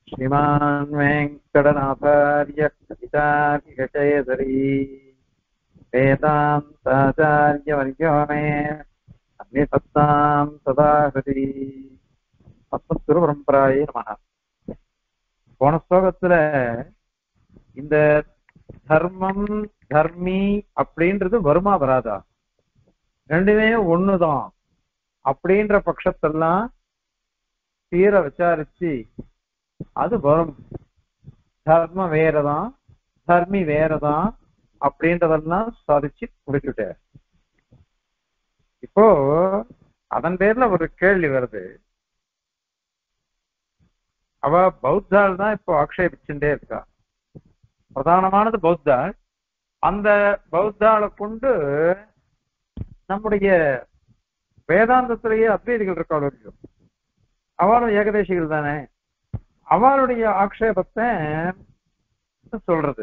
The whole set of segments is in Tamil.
श्रीमान् वेङ्कटनाथार्य कवितार्किककेसरी वेदान्ताचार्यवर्यो मे अन्यसत्तां सदा हृदि अस्मद्गुरुपरம்பராயே நமஹ. போன ஸ்லோகத்துல இந்த தர்மம் தர்மி அப்படின்றது வருமா வராதா, ரெண்டுமே ஒண்ணுதான் அப்படின்ற பட்சத்தெல்லாம் தீர விசாரிச்சு அது வரும். தர்மம் வேறதான், தர்மி வேறதான் அப்படின்றதெல்லாம் சாதிச்சு முடிச்சுட்டார். இப்போ அதன் பேர்ல ஒரு கேள்வி வருது. அவ பௌத்தாள் தான் இப்போ ஆக்ஷேபிச்சுட்டே இருக்கா. பிரதானமானது பௌத்தாள். அந்த பௌத்தாளை கொண்டு நம்முடைய வேதாந்தத்திலேயே அத்வைதிகள் இருக்காளோ, அவளும் ஏகதேசிகள் தானே, அவளுடைய ஆக்ஷேபத்தை சொல்றது.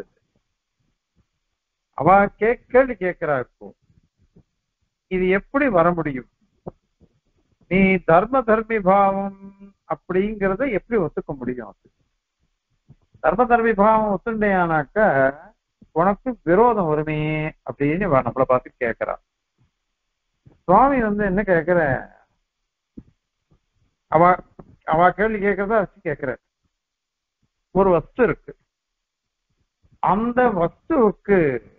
அவ கேள்வி கேட்கிறா, இப்போ இது எப்படி வர முடியும், நீ தர்ம தர்மி பாவம் அப்படிங்கறத எப்படி ஒத்துக்க முடியும்? தர்ம தர்மி பாவம் ஒத்துண்டையானாக்க உனக்கு விரோதம் வருமே அப்படின்னு நம்மளை பார்த்து கேட்கிறா. சுவாமி என்ன கேட்கிற, அவ அவ கேள்வி கேட்கறத வச்சு கேட்கிற. ஒரு வஸ்து இருக்கு, அந்த வஸ்துவுக்கு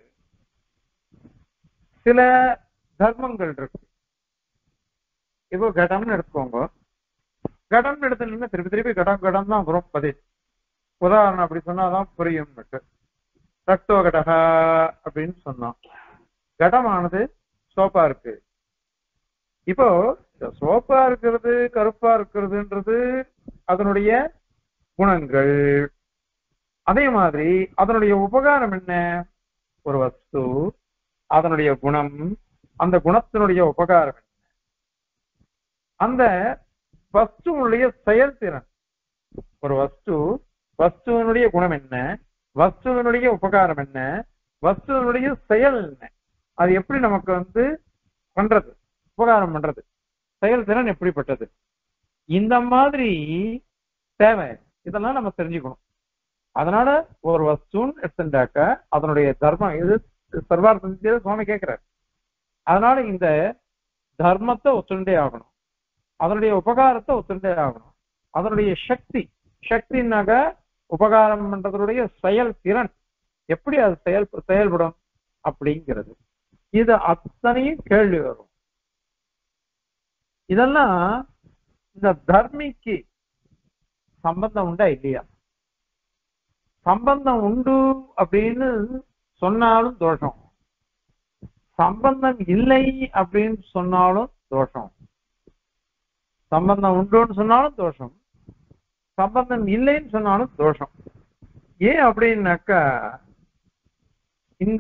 சில தர்மங்கள் இருக்கு. இப்போ கடம்னு எடுத்துக்கோங்க. கடம் எடுத்துனா திருப்பி திருப்பி கடம் கடம் தான் வரும் பதில். உதாரணம் அப்படி சொன்னாதான் புரியும். ரக்தோ கடகா அப்படின்னு சொன்னோம். கடமானது சோப்பா இருக்கு. இப்போ சோப்பா இருக்கிறது கருப்பா இருக்கிறதுன்றது அதனுடைய குணங்கள். அதே மாதிரி அதனுடைய உபகாரம் என்ன? ஒரு வஸ்து, அதனுடைய குணம், அந்த குணத்தினுடைய உபகாரம் என்ன, அந்த வஸ்துவனுடைய செயல்திறன். ஒரு வஸ்துவனுடைய குணம் என்ன, வஸ்துவனுடைய உபகாரம் என்ன, வஸ்துவனுடைய செயல் என்ன, அது எப்படி நமக்கு பண்றது, உபகாரம் பண்றது, செயல்திறன் எப்படிப்பட்டது, இந்த மாதிரி தேவை. இதெல்லாம் நம்ம தெரிஞ்சுக்கணும். அதனால ஒரு வஸ்துன்னு எடுத்துட்டாக்க அதனுடைய தர்மம் இது சர்வார்த்த சுவாமி கேட்கிறார். அதனால இந்த தர்மத்தை ஒத்துண்டே ஆகணும், அதனுடைய உபகாரத்தை ஒத்துண்டே ஆகணும், அதனுடைய சக்தினாக உபகாரம் பண்றதுடைய செயல்திறன் எப்படி அது செயல்படும் அப்படிங்கிறது. இது அத்தனையும் கேள்வி வரும். இதெல்லாம் இந்த தர்மிக்கு சம்பந்தம் உண்டா இல்லையா? சம்பந்தம் உண்டு அப்படின்னு சொன்னாலும் தோஷம், சம்பந்தம் இல்லை அப்படின்னு சொன்னாலும் தோஷம். சம்பந்தம் உண்டுன்னு சொன்னாலும் தோஷம், சம்பந்தம் இல்லைன்னு சொன்னாலும் தோஷம். ஏன் அப்படின்னாக்கா, இந்த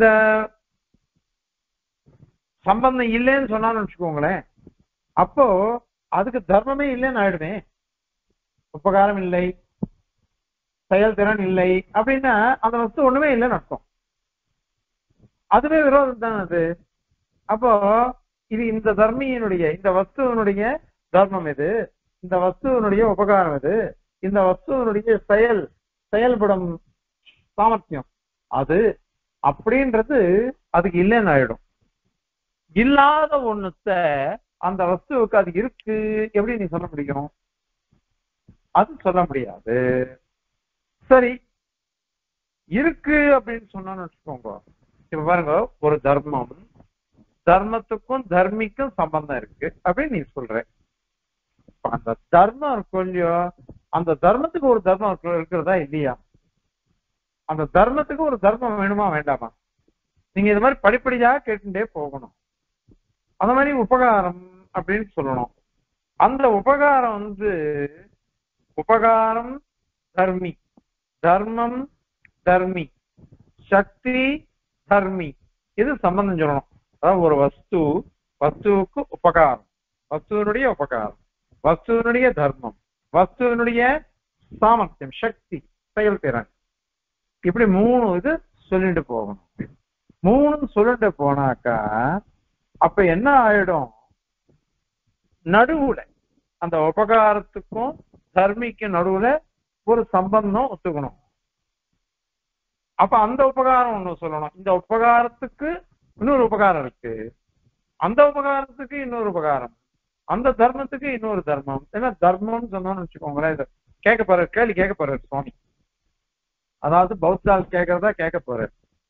சம்பந்தம் இல்லைன்னு சொன்னாலும் வச்சுக்கோங்களேன், அப்போ அதுக்கு தர்மமே இல்லைன்னு ஆயிடுமே. உபகாரம் இல்லை, செயல்திறன் இல்லை அப்படின்னா அந்த வஸ்து ஒண்ணுமே இல்லைன்னு அர்த்தம். அதுவே விரோதம் தான் அது. அப்போ இது இந்த தர்மியினுடைய, இந்த வஸ்துவனுடைய தர்மம் எது, இந்த வஸ்துவனுடைய உபகாரம் எது, இந்த வஸ்துவனுடைய செயல்படும் சாமர்த்தியம் அது அப்படின்றது அதுக்கு இல்லைன்னு ஆயிடும். இல்லாத ஒண்ணுத்த அந்த வஸ்துவுக்கு அது இருக்கு எப்படி நீ சொல்ல முடியும்? அது சொல்ல முடியாது. சரி, இருக்கு அப்படின்னு சொன்னான்னு வச்சுக்கோங்க. இப்ப பாருங்க, ஒரு தர்மத்துக்கும் தர்மிக்கும் சம்பந்தம் இருக்கு அப்படின்னு நீ சொல்ற. அந்த தர்மம் இருக்கும் இல்லையோ, அந்த தர்மத்துக்கு ஒரு தர்மம் இருக்கிறதா இல்லையா? அந்த தர்மத்துக்கு ஒரு தர்மம் வேணுமா வேண்டாமா? நீங்க இது மாதிரி படிப்படியாக கேட்டுட்டே போகணும். அந்த மாதிரி உபகாரம் அப்படின்னு சொல்லணும். அந்த உபகாரம் உபகாரம் தர்மி, தர்மம் தர்மி, சக்தி தர்மி, இது சம்பந்தம் சொல்லணும். அதாவது ஒரு வஸ்துவுக்கு உபகாரம், வஸ்துவனுடைய உபகாரம், வஸ்துவனுடைய தர்மம், வஸ்துவனுடைய சாமர்த்தியம், சக்தி, செயல்திறன், இப்படி 3 இது சொல்லிட்டு போகணும். 3 சொல்லிட்டு போனாக்கா அப்ப என்ன ஆயிடும்? நடுவுல அந்த உபகாரத்துக்கும் தர்மிக்கும் நடுவுல ஒரு சம்பந்தம் ஒத்துக்கணும். அப்ப அந்த உபகாரம் ஒண்ணு சொல்லணும். இந்த உபகாரத்துக்கு இன்னொரு உபகாரம் இருக்கு, அந்த உபகாரத்துக்கு இன்னொரு உபகாரம், அந்த தர்மத்துக்கு இன்னொரு தர்மம். ஏன்னா தர்மம்னு சொன்னோம்னு வச்சுக்கோங்களேன், இதை கேட்க போறாரு, கேள்வி கேட்க போறாரு சுவாமி. அதாவது பௌத்தால் கேட்கறதா கேட்க போறாரு.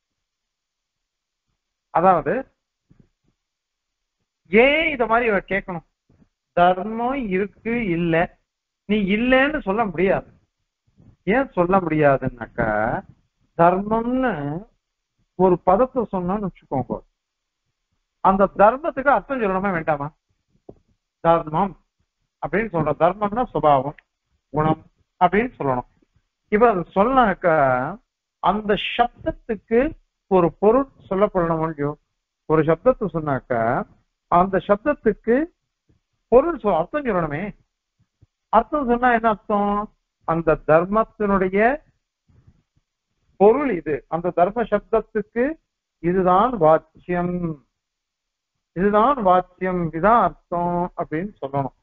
அதாவது ஏன் இத மாதிரி இவர் கேட்கணும்? தர்மம் இருக்கு இல்ல, நீ இல்லைன்னு சொல்ல முடியாது. ஏன் சொல்ல முடியாதுன்னாக்கா, தர்மம்னு ஒரு பதத்தை சொன்னான்னு வச்சுக்கோங்க, அந்த தர்மத்துக்கு அர்த்தம் சொல்லணுமா வேண்டாமா? தர்மம் அப்படின்னு சொல்ற, தர்மம்னா சுபாவம் குணம் அப்படின்னு சொல்லணும். இப்ப அது சொன்னாக்கா அந்த சப்தத்துக்கு ஒரு பொருள் சொல்லப்படணும் இல்லையோ? ஒரு சப்தத்தை சொன்னாக்கா அந்த சப்தத்துக்கு பொருள் அர்த்தம் சொல்லணுமே. அர்த்தம் சொன்னா என்ன அர்த்தம்? அந்த தர்மத்தினுடைய பொருள் இது, அந்த தர்ம சப்தத்துக்கு இதுதான் வாச்சியம், இதுதான் வாச்சியம், இதுதான் அர்த்தம் அப்படின்னு சொல்லணும்.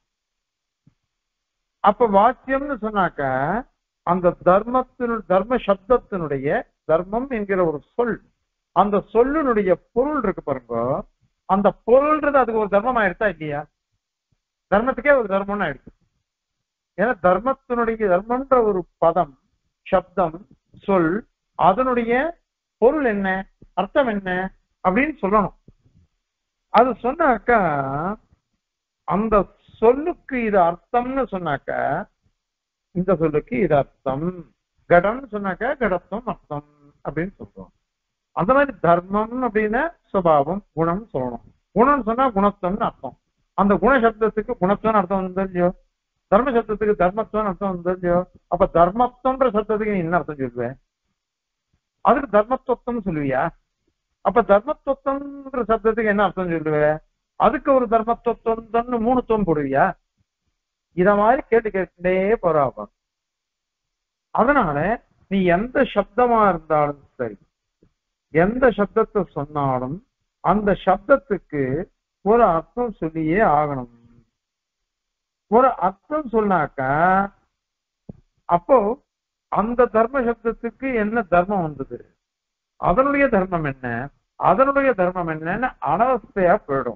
அப்ப வாச்சியம்னு சொன்னாக்க அந்த தர்ம சப்தத்தினுடைய, தர்மம் என்கிற ஒரு சொல், அந்த சொல்லினுடைய பொருள் இருக்கு பாருங்க, அந்த பொருள்ன்றது அதுக்கு ஒரு தர்மம் ஆயிடுச்சா இல்லையா? தர்மத்துக்கே ஒரு தர்மம்னு ஆயிடுச்சு. ஏன்னா தர்மத்தினுடைய, தர்மன்ற ஒரு பதம், சப்தம், சொல், அதனுடைய பொருள் என்ன, அர்த்தம் என்ன அப்படின்னு சொல்லணும். அது சொன்னாக்கா அந்த சொல்லுக்கு இது அர்த்தம்னு சொன்னாக்க இந்த சொல்லுக்கு இது அர்த்தம், கடம்னு சொன்னாக்க கடத்துவம் அர்த்தம் அப்படின்னு சொல்றோம். அந்த மாதிரி தர்மம் அப்படின்னா சுபாவம் குணம் சொல்லணும். குணம்னு சொன்னா குணத்துவம்னு அர்த்தம். அந்த குண சப்தத்துக்கு குணத்துவம் அர்த்தம் வந்து இல்லையோ, தர்ம சப்தத்துக்கு தர்மத்துவம் அர்த்தம் வந்து இல்லையோ? அப்ப தர்மத்துவன்ற சப்தத்துக்கு நீ என்ன அர்த்தம் சொல்லுவேன்? அதுக்கு தர்மத்துவம் சொல்லுவியா? அப்ப தர்மத்துவம்ன்ற சப்தத்துக்கு என்ன அர்த்தம் சொல்லுவேன்? அதுக்கு ஒரு தர்மத்துவம் மூணுத்துவம் போடுவியா? இத மாதிரி கேட்டு கேட்டுட்டே போறாப்ப. அதனால நீ எந்த சப்தமா இருந்தாலும் சரி, எந்த சப்தத்தை சொன்னாலும் அந்த சப்தத்துக்கு ஒரு அர்த்தம் சொல்லியே ஆகணும். ஒரு அர்த்தம் சொன்னாக்க அப்போ அந்த தர்ம சப்தத்துக்கு என்ன தர்மம் வந்தது, அதனுடைய தர்மம் என்ன, அதனுடைய தர்மம் என்னன்னு அனவஸ்தையா போயிடும்.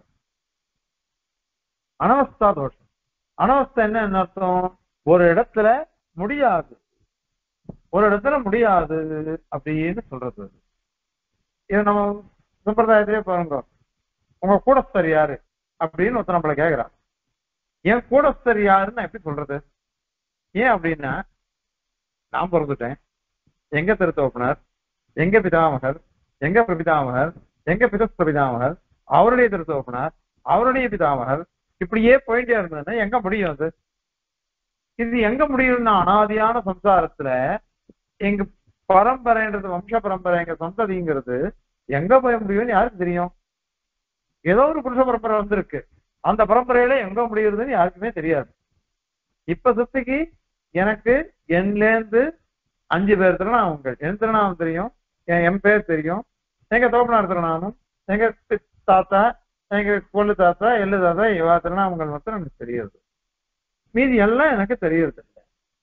அனவஸ்தா தோஷம். அனவஸ்தை என்ன அர்த்தம்? ஒரு இடத்துல முடியாது, ஒரு இடத்துல முடியாது அப்படின்னு சொல்றது. இது நம்ம சம்பிரதாயத்திலே பாருங்க, உங்க கூடஸ்தர் யாரு அப்படின்னு ஒருத்தர் நம்மள கேக்குறான். என் கூடஸ்தர் யாருன்னு எப்படி சொல்றது? ஏன் அப்படின்னா, நான் பிறந்துட்டேன், எங்க திருத்தோப்பனர், எங்க பிதாமகர், எங்க பிரபிதாமகர், எங்க பிதஸ்பிரபிதாமகர், அவருடைய திருத்தோப்பனர், அவருடைய பிதாமகர், இப்படியே போயிட்டே இருந்ததுன்னா எங்க முடியும்? அது இது எங்க முடியும்னா அனாதியான சம்சாரத்துல எங்க பரம்பரைன்றது, வம்ச பரம்பரை, எங்க சந்ததிங்கிறது எங்க போய் முடியும்னு யாருக்கு தெரியும்? ஏதோ ஒரு புருஷ பரம்பரை வந்திருக்கு, அந்த பரம்பரையில எங்க முடியுறதுன்னு யாருக்குமே தெரியாது. இப்ப சுத்திக்கு எனக்கு என்லேருந்து 5 பேர் திருநாமங்கள், என் திருநாமம் தெரியும், என் பேர் தெரியும், எங்க தோப்பனார் திருநாமம், எங்க தாத்தா, எங்க கொள்ளு தாத்தா, எள்ளு தாத்தா, இவா திருநாமங்கள் மட்டும் எனக்கு தெரியாது. மீதி எல்லாம் எனக்கு தெரியறது இல்லை.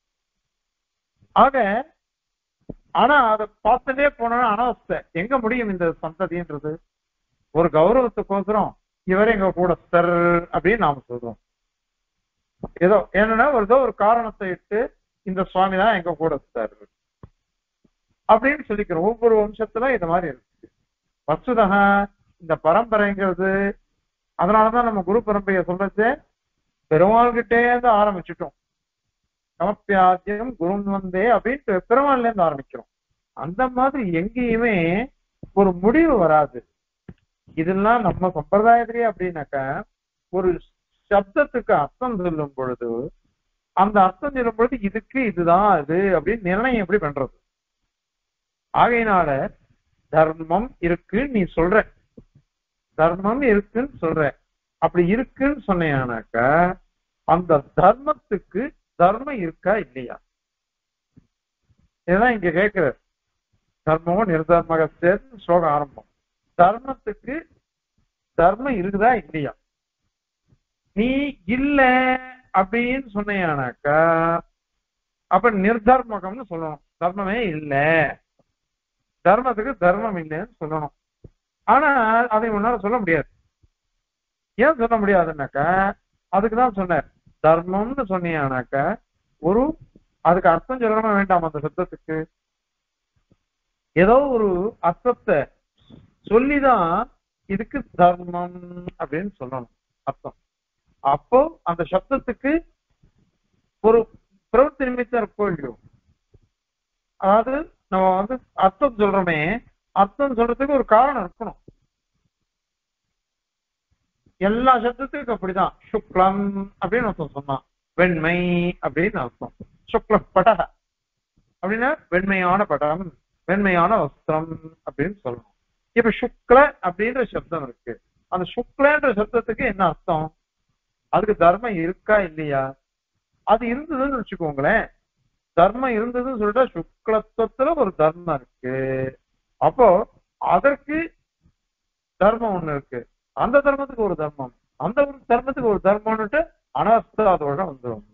ஆக ஆனா அதை பார்த்துட்டே போனோம்னா அனவஸ்தை, எங்க முடியும் இந்த சந்ததின்றது? ஒரு கௌரவத்துக்கோசரம் இவர் எங்க கூட சர் அப்படின்னு நாம சொல்றோம். ஏதோ என்னன்னா ஏதோ ஒரு காரணத்தை இட்டு இந்த சுவாமி தான் எங்க கூட சார் அப்படின்னு சொல்லிக்கிறோம். ஒவ்வொரு வம்சத்துல இந்த மாதிரி இருக்கு. வசுதக இந்த பரம்பரைங்கிறது, அதனாலதான் நம்ம குரு பரம்பரையை சொல்றது பெருமாள்கிட்டே இருந்து ஆரம்பிச்சுட்டோம். கமப்பியாத்தியம் குருன் வந்தே அப்படின்ட்டு பெருமாள்ல இருந்து ஆரம்பிக்கிறோம். அந்த மாதிரி எங்கேயுமே ஒரு முடிவு வராது. இதெல்லாம் நம்ம சம்பிரதாயத்திலேயே அப்படின்னாக்க ஒரு சப்தத்துக்கு அர்த்தம் சொல்லும் பொழுது அந்த அர்த்தம் சொல்லும் பொழுது இதுக்கு இதுதான் அது அப்படின்னு நிர்ணயம் எப்படி பண்றது? ஆகையினால தர்மம் இருக்கு நீ சொல்ற, தர்மம் இருக்குன்னு சொல்ற, அப்படி இருக்குன்னு சொன்னாக்க அந்த தர்மத்துக்கு தர்மம் இருக்கா இல்லையா? இதுதான் இங்க கேட்கிற. தர்மம் நிர்தர்மக சேர்த்து ஸ்லோகம் ஆரம்பம். தர்மத்துக்கு தர்மம் இருக்குதா இல்லையா? நீ இல்ல அப்படின்னு சொன்னாக்கா அப்ப நிர்தர்மகம்னு சொல்லணும். தர்மமே இல்ல, தர்மத்துக்கு தர்மம் இல்லைன்னு சொல்லணும். ஆனா அதை முன்னால சொல்ல முடியாது. ஏன் சொல்ல முடியாதுன்னாக்கா, அதுக்குதான் சொன்னேன். தர்மம்னு சொன்னீங்கன்னாக்க ஒரு அதுக்கு அர்த்தம் சொல்லணுமா வேண்டாம்? அந்த சப்தத்துக்கு ஏதோ ஒரு அர்த்தத்தை சொல்லிதான் இதுக்கு தர்மம் அப்படின்னு சொல்லணும் அர்த்தம். அப்போ அந்த சப்தத்துக்கு ஒரு பிரவൃத்தி நிமித்தம் இருக்கோ இல்லையோ, அதாவது நம்ம அர்த்தம் சொல்றோமே, அர்த்தம் சொல்றதுக்கு ஒரு காரணம் இருக்கணும். எல்லா சப்தத்துக்கும் அப்படிதான். சுக்லம் அப்படின்னு அர்த்தம் சொன்னான், வெண்மை அப்படின்னு அர்த்தம். சுக்ல பட அப்படின்னா வெண்மையான படம், வெண்மையான வஸ்திரம் அப்படின்னு சொல்லணும். இப்ப சுக்ல அப்படின்ற சப்தம் இருக்கு. அந்த சுக்லன்ற சப்தத்துக்கு என்ன அர்த்தம்? அதுக்கு தர்மம் இருக்கா இல்லையா? அது இருந்ததுன்னு வச்சுக்கோங்களேன். தர்மம் இருந்ததுன்னு சொல்லிட்டா சுக்லத்துவத்துல ஒரு தர்மம் இருக்கு. அப்போ அதற்கு தர்மம் ஒண்ணு இருக்கு, அந்த தர்மத்துக்கு ஒரு தர்மம், அந்த ஒரு தர்மத்துக்கு ஒரு தர்மம்னுட்டு அனர்த்தம் அதோட வந்துடும்.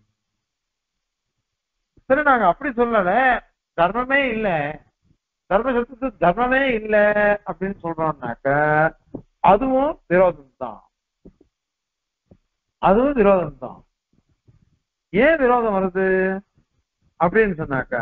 சரி, நாங்க அப்படி சொல்லல, தர்மமே இல்ல, தர்ம சப்தத்துக்கு தர்மமே இல்ல அப்படின்னு சொல்றோம்னாக்க அதுவும் விரோதம் தான். அதுவும் விரோதம் தான். ஏன் விரோதம் வருது அப்படின்னு சொன்னாக்க,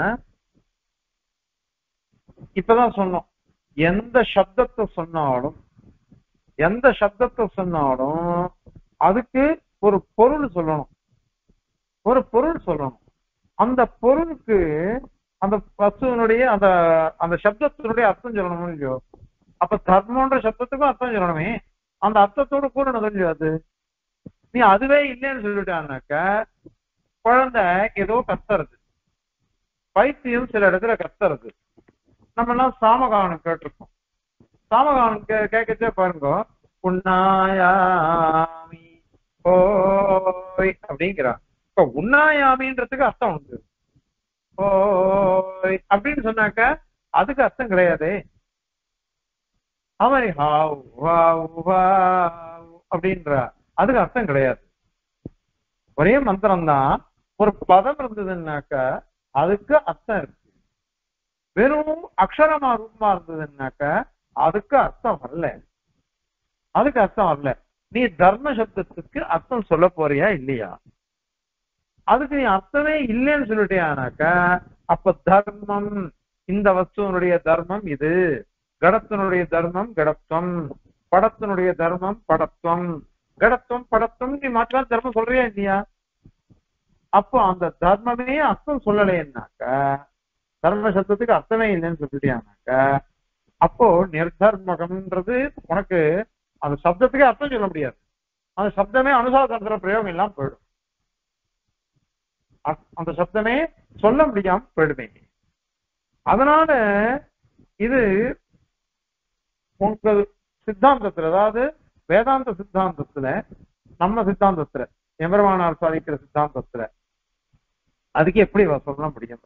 இப்பதான் சொன்னோம், எந்த சப்தத்தை சொன்னாலும் எந்த சப்தத்தை சொன்னாலும் அதுக்கு ஒரு பொருள் சொல்லணும். ஒரு பொருள் சொல்லணும். அந்த பொருளுக்கு அந்த வஸ்துவனுடைய அந்த அந்த சப்தத்தினுடைய அர்த்தம் சொல்லணும் இல்லையோ? அப்ப தர்மன்ற சப்தத்துக்கும் அர்த்தம் சொல்லணுமே, அந்த அர்த்தத்தோடு கூட இல்லையோ? அது நீ அதுவே இல்லைன்னு சொல்லிட்டான்னாக்க, குழந்தை ஏதோ கத்துறது, பைத்தியம் சில இடத்துல கத்துறது. நம்ம எல்லாம் சாமகானம் கேட்டிருக்கோம். சாமகானம் கேட்கச்சே பாருங்க, உண்ணாயாமி ஓய் அப்படிங்கிறா. இப்ப உண்ணாயாமின்றதுக்கு அர்த்தம் உண்டு. ஓய் அப்படின்னு சொன்னாக்க அதுக்கு அர்த்தம் கிடையாது. அவரை ஹாவ் வாவ் வாவ் அப்படின்ற அதுக்கு அர்த்தம் கிடையாது. ஒரே மந்திரம் தான். ஒரு பதம் இருந்ததுன்னாக்க அதுக்கு அர்த்தம் இருக்கு. வெறும் அக்ஷரமா ரூபமா இருந்ததுன்னாக்க அதுக்கு அர்த்தம் வரல. அதுக்கு அர்த்தம் வரல. நீ தர்ம சப்தத்துக்கு அர்த்தம் சொல்ல போறியா இல்லையா? அதுக்கு நீ அர்த்தமே இல்லைன்னு சொல்லிட்டியானாக்க, அப்ப தர்மம், இந்த வஸ்துவனுடைய தர்மம் இது, கடத்தினுடைய தர்மம் கடத்துவம், படத்தினுடைய தர்மம் படத்துவம், கடத்துவம் படத்துவம், நீ மாற்றலாம் தர்மம் சொல்றியா இல்லையா? அப்போ அந்த தர்மமே அர்த்தம் சொல்லலைன்னாக்க, தர்ம சப்தத்துக்கு அர்த்தமே இல்லைன்னு சொல்லிட்டியானாக்க, அப்போ நிர்தர்மகம்ன்றது உனக்கு அந்த சப்தத்துக்கே அர்த்தம் சொல்ல முடியாது. அந்த சப்தமே அனுசாசன பிரயோகம் எல்லாம் போயிடும். அந்த சப்தமே சொல்ல முடியாம போயிடுமே. அதனால இது உங்கள் சித்தாந்தத்துல, அதாவது வேதாந்த சித்தாந்தத்துல, நம்ம சித்தாந்தத்துல, எம்பெருமானார் சாதிக்கிற சித்தாந்தத்துல அதுக்கு எப்படி சொல்ல முடியும்?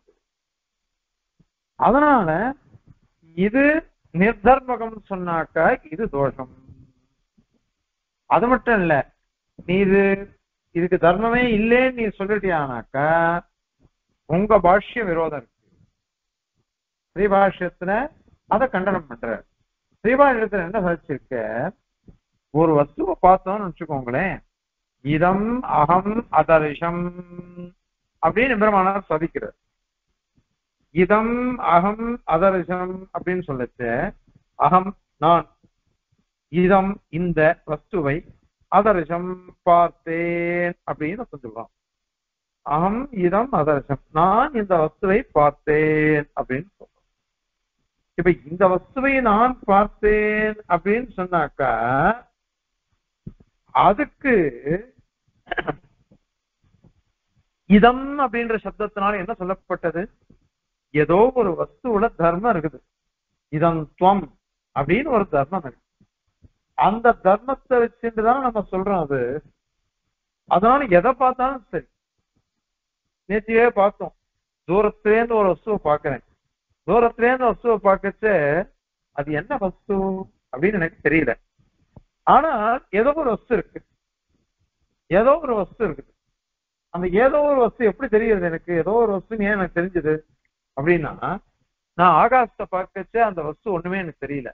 அதனால இது நிர்தர்மகம் சொன்னாக்க இது தோஷம். அது மட்டும் இல்ல, நீ இதுக்கு தர்மமே இல்லைன்னு நீ சொல்லிட்டியானாக்க உங்க பாஷ்ய விரோதம் இருக்கு. ஸ்ரீபாஷ்யத்துல அதை கண்டனம் பண்ற. ஸ்ரீபாஷ்யத்துல என்ன சாதிச்சிருக்க, ஒரு வஸ்துவை பார்த்தோம்னு வச்சுக்கோங்களேன், இதம் அகம் அதரிஷம் அப்படின்னு பெருமானார் சாதிக்கிறார். இதம் அகம் அதரிஷம் அப்படின்னு சொல்லச்சு, அகம் நான், இதம் இந்த வஸ்துவை, அதரிஷம் பார்த்தேன் அப்படின்னு சொல்லுவான். அகம் இதம் அதரிஷம், நான் இந்த வஸ்துவை பார்த்தேன் அப்படின்னு சொல்றோம். இப்ப இந்த வஸ்துவை நான் பார்த்தேன் அப்படின்னு சொன்னாக்கா அதுக்கு இதம் அப்படின்ற சப்தத்தினால என்ன சொல்லப்பட்டது? ஏதோ ஒரு வஸ்துவோட தர்மம் இருக்குது, இதம் துவம் அப்படின்னு ஒரு தர்மம் இருக்கு. அந்த தர்மத்தை வச்சுட்டுதான் நம்ம சொல்றோம் அது. அதனால எதை பார்த்தாலும் சரி, நேற்றையே பார்த்தோம், தூரத்திலேருந்து ஒரு வஸ்துவை பார்க்கிறேன், தூரத்திலேருந்து வஸ்துவை பார்க்கச்சு அது என்ன வஸ்து அப்படின்னு எனக்கு தெரியல. ஆனா ஏதோ ஒரு வஸ்து இருக்கு, ஏதோ ஒரு வஸ்து இருக்குது. அந்த ஏதோ ஒரு வஸ்து எப்படி தெரியுது எனக்கு, ஏதோ ஒரு வஸ்து ஏன் எனக்கு தெரிஞ்சது அப்படின்னா, நான் ஆகாசத்தை பார்க்கச்ச அந்த வஸ்து ஒண்ணுமே எனக்கு தெரியல.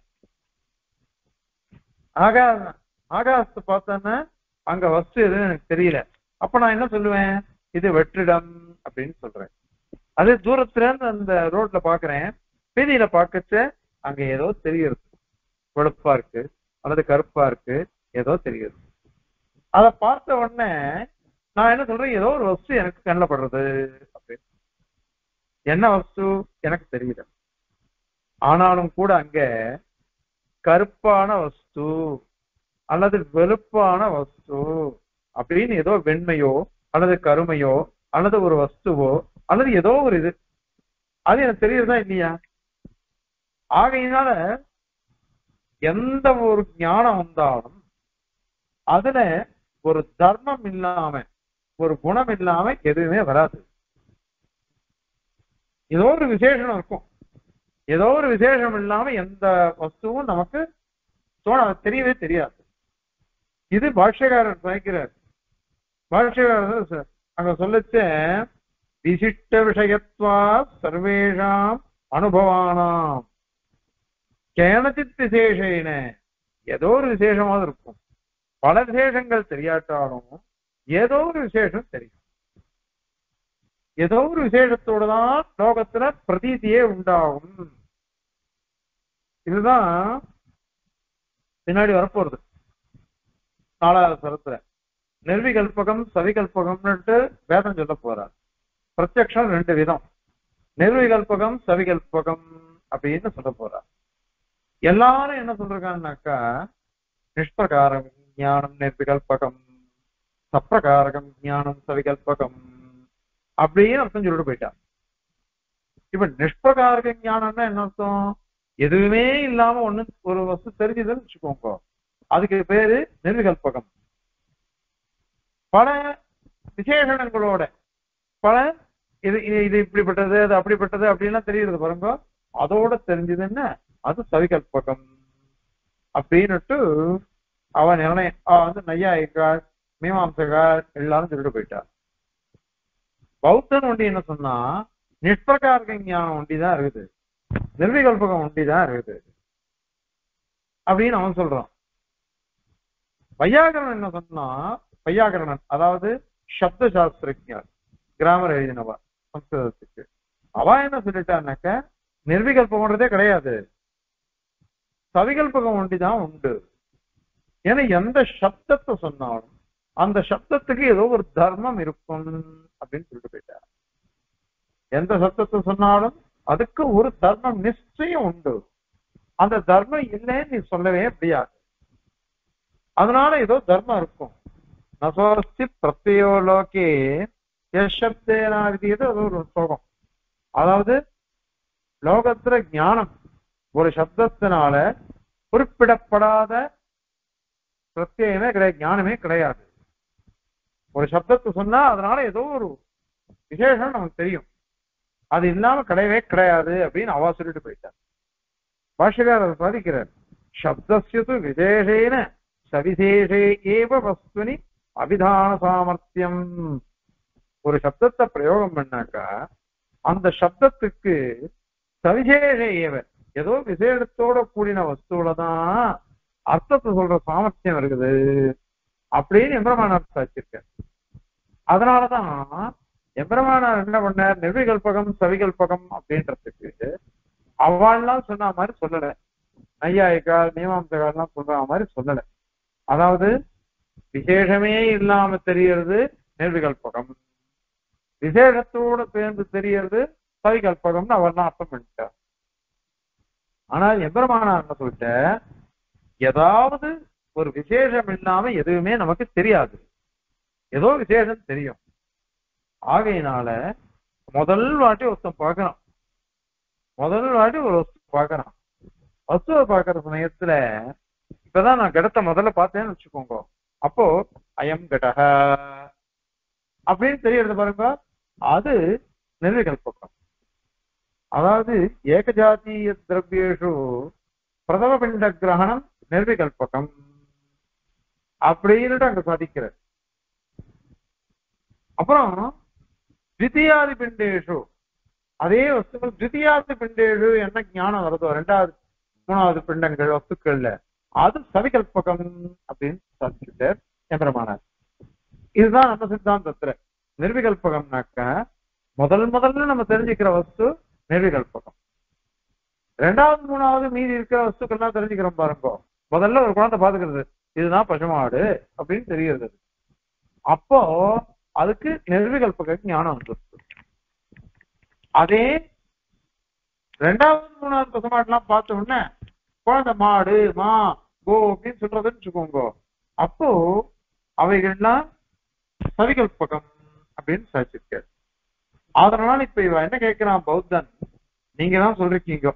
ஆகா ஆகாசத்தை பார்த்தேன்னா அங்க வஸ்து எதுவும் எனக்கு தெரியல. அப்ப நான் என்ன சொல்லுவேன், இது வெற்றிடம் அப்படின்னு சொல்றேன். அதே தூரத்துல இருந்து அந்த ரோட்ல பாக்குறேன், வீதியில பாக்கச்ச அங்க ஏதோ தெரியுது, வெளுப்பா இருக்கு அல்லது கருப்பா இருக்கு, ஏதோ தெரியுது. அதை பார்த்த உடனே நான் என்ன சொல்றேன், ஏதோ ஒரு வஸ்து எனக்கு கண்ணில் படுறது அப்படின்னு. என்ன வஸ்து எனக்கு தெரியல, ஆனாலும் கூட அங்க கருப்பான வஸ்து அல்லது வெளுப்பான வஸ்து அப்படின்னு ஏதோ வெண்மையோ அல்லது கருமையோ அல்லது ஒரு வஸ்துவோ அல்லது ஏதோ ஒரு இது, அது எனக்கு தெரியுறதா இல்லையா? ஆகையினால எந்த ஒரு ஞானம் வந்தாலும் அதுல ஒரு தர்மம் இல்லாம ஒரு குணம் இல்லாம எதுவுமே வராது. ஏதோ ஒரு விசேஷம் இருக்கும், ஏதோ ஒரு விசேஷம் இல்லாம எந்த வஸ்துவும் நமக்கு தெரியவே தெரியாது. இது பாஷ்யக்காரர் நினைக்கிறார். பாஷ்யக்காரர் அங்க சொல்லச்ச விசிஷ்ட விஷயத்வா சர்வேஷாம் அனுபவானாம் கேனச்சித் விசேஷேன, ஏதோ ஒரு விசேஷமாக இருக்கும். பல விசேஷங்கள் தெரியாட்டாலும் ஏதோ ஒரு விசேஷம் தெரியும். ஏதோ ஒரு விசேஷத்தோட தான் லோகத்துல பிரதீதியே உண்டாகும். இதுதான் பின்னாடி வரப்போறது 4வது சரத்துல. நிர்விகல்பகம் சவிகல்பகம்னுட்டு வேதம் சொல்ல போறார். பிரத்யக்ஷம் 2 விதம், நிர்விகல்பகம் சவிகல்பகம் அப்படின்னு சொல்ல போறார். எல்லாரும் என்ன சொல்றாங்கன்னாக்கா, நிஷ்பிரகாரம் ஞானம் நிர்விகல்பகம், சப்பிரகாரகம் ஞானம் சவிகல்பகம் அப்படின்னு அர்த்தம் சொல்லிட்டு போயிட்டார். இப்ப நிஷ்பிரகாரக ஞானம்னா என்ன அர்த்தம், எதுவுமே இல்லாம ஒண்ணு ஒரு வஸ்து தெரிஞ்சதுன்னு வச்சுக்கோங்க, அதுக்கு பேரு நிர்விகல்பகம். பல விசேஷணங்களோட பல இது இது இப்படிப்பட்டது அது அப்படிப்பட்டது அப்படின்லாம் தெரியுது பாருங்க, அதோட தெரிஞ்சதுன்னா அது சவிகல்பகம் அப்படின்னுட்டு அவன் நிர்ணயம் வந்து நையாயிக்காள் மீமாம்சகாள் எல்லாரும் சொல்லிட்டு போயிட்டார். பௌத்தன் ஒண்டி என்ன சொன்னா, நிஷ்பிரகாரக ஞானம் ஒண்டிதான் இருக்குது, நிர்விகல்பகம் ஒண்டிதான் இருக்குது அப்படின்னு அவன் சொல்றான். வையாகரணன் என்ன சொன்னா, வையாகரணன் அதாவது சப்த சாஸ்திரஜர், கிராமர் எழுதினவா சம்ஸ்கிருதத்துக்கு, அவ என்ன சொல்லிட்டான்னாக்க நிர்விகல்பகம்ன்றதே கிடையாது, சவிகல்பகம் ஒண்டிதான் உண்டு. ஏன்னா எந்த சப்தத்தை சொன்னாலும் அந்த சப்தத்துக்கு ஏதோ ஒரு தர்மம் இருக்கும் அப்படின்னு சொல்லிட்டு போயிட்டார். எந்த சப்தத்தை சொன்னாலும் அதுக்கு ஒரு தர்மம் நிச்சயம் உண்டு, அந்த தர்மம் இல்லைன்னு நீ சொல்லவே முடியாது. அதனால ஏதோ தர்மம் இருக்கும். நசோஸ்தி பிரத்யோ லோகே சப்தேனாவிதியது அது ஒரு ஸ்லோகம். அதாவது லோகத்துல ஞானம் ஒரு சப்தத்தினால குறிப்பிடப்படாத பிரத்யமே கிடையாது, ஞானமே கிடையாது. ஒரு சப்தத்தை சொன்னா அதனால ஏதோ ஒரு விசேஷம் நமக்கு தெரியும், அது இல்லாம கிடையவே கிடையாது அப்படின்னு அவா சொல்லிட்டு போயிட்டார். பாஷ்யக்காரர் சாதிக்கிறார், சப்தஸ்யது விசேஷேன சவிசேஷே ஏவ வஸ்துனி அபிதான சாமர்த்தியம். ஒரு சப்தத்தை பிரயோகம் பண்ணாக்கா அந்த சப்தத்துக்கு சவிசேஷ ஏவ ஏதோ விசேஷத்தோட கூடின வஸ்துலதான் அர்த்தத்தை சொல்ற சாமர்த்தியம் இருக்குது அப்படின்னு எம்பெருமானார் சாதிச்சிருக்க. அதனாலதான் எம்பெருமானார் என்ன பண்ணார், நிர்விகல்பகம் சவிகல்பகம் அப்படின்றதுக்கு அவள்லாம் சொன்ன மாதிரி சொல்லல, நையாயிக்கால் மீமாம்சகால்லாம் சொல்ற மாதிரி சொல்லல. அதாவது விசேஷமே இல்லாம தெரியறது நிர்விகல்பகம், விசேஷத்தோட சேர்ந்து தெரியறது சவிகல்பகம்னு அவள்லாம் அர்த்தம் பண்ணிட்டார். ஆனால் எம்பெருமானார் என்ன சொல்லிட்ட, ஏதாவது ஒரு விசேஷம் இல்லாம எதுவுமே நமக்கு தெரியாது, ஏதோ விசேஷம் தெரியும். ஆகையினால முதல் வாட்டி ஒருத்தன் பார்க்கறான், முதல் வாட்டி ஒரு வஸ்து பார்க்கறான். வஸ்துவை பார்க்கற சமயத்துல இப்பதான் நான் கடத்தை முதல்ல பார்த்தேன்னு வச்சுக்கோங்க, அப்போ அயம் கடக அப்படின்னு தெரியறது பாருங்க, அது நிர்விகல்பகம். அதாவது ஏகஜாத்திய திரவியேஷு பிரதம பிண்ட கிரகணம் நிர்விகல்பகம் அப்படின்னுட்டு அங்க சாதிக்கிறார். அப்புறம் த்விதியாதி பிண்டேஷு, அதே வஸ்துக்கள் த்விதியாதி பிண்டேஷு என்ன ஞானம் வருதோ ரெண்டாவது மூணாவது பிண்டங்கள் வஸ்துக்கள்ல அது சவிகல்பகம் அப்படின்னு சாதிச்சுட்டார் எம்பெருமானார். இதுதான் நம்ம சித்தாந்தத்துல. நிர்விகல்பகம்னாக்க முதல்ல நம்ம தெரிஞ்சுக்கிற வஸ்து நிர்விகல்பகம். ரெண்டாவது மூணாவது மீதி இருக்கிற வஸ்துக்கள்லாம் தெரிஞ்சுக்கிறோம் பாருங்க. முதல்ல ஒரு குழந்தை பாத்துக்கிறது, இதுதான் பசுமாடு அப்படின்னு தெரிகிறது. அப்போ அதுக்கு நிர்விகல்பக ஞானம் வந்துருக்கு. அதே ரெண்டாவது மூணாவது பசுமாடுலாம் பார்த்த உடனே குழந்தை மாடு மா கோ அப்படின்னு சொல்றதுன்னு வச்சுக்கோங்க. அப்போ அவைகள்லாம் சவிகல்பகம் அப்படின்னு சாதிச்சிருக்காரு. அதனால இப்ப இவ என்ன கேட்கிறான் பௌத்தன், நீங்க தான் சொல்றீங்க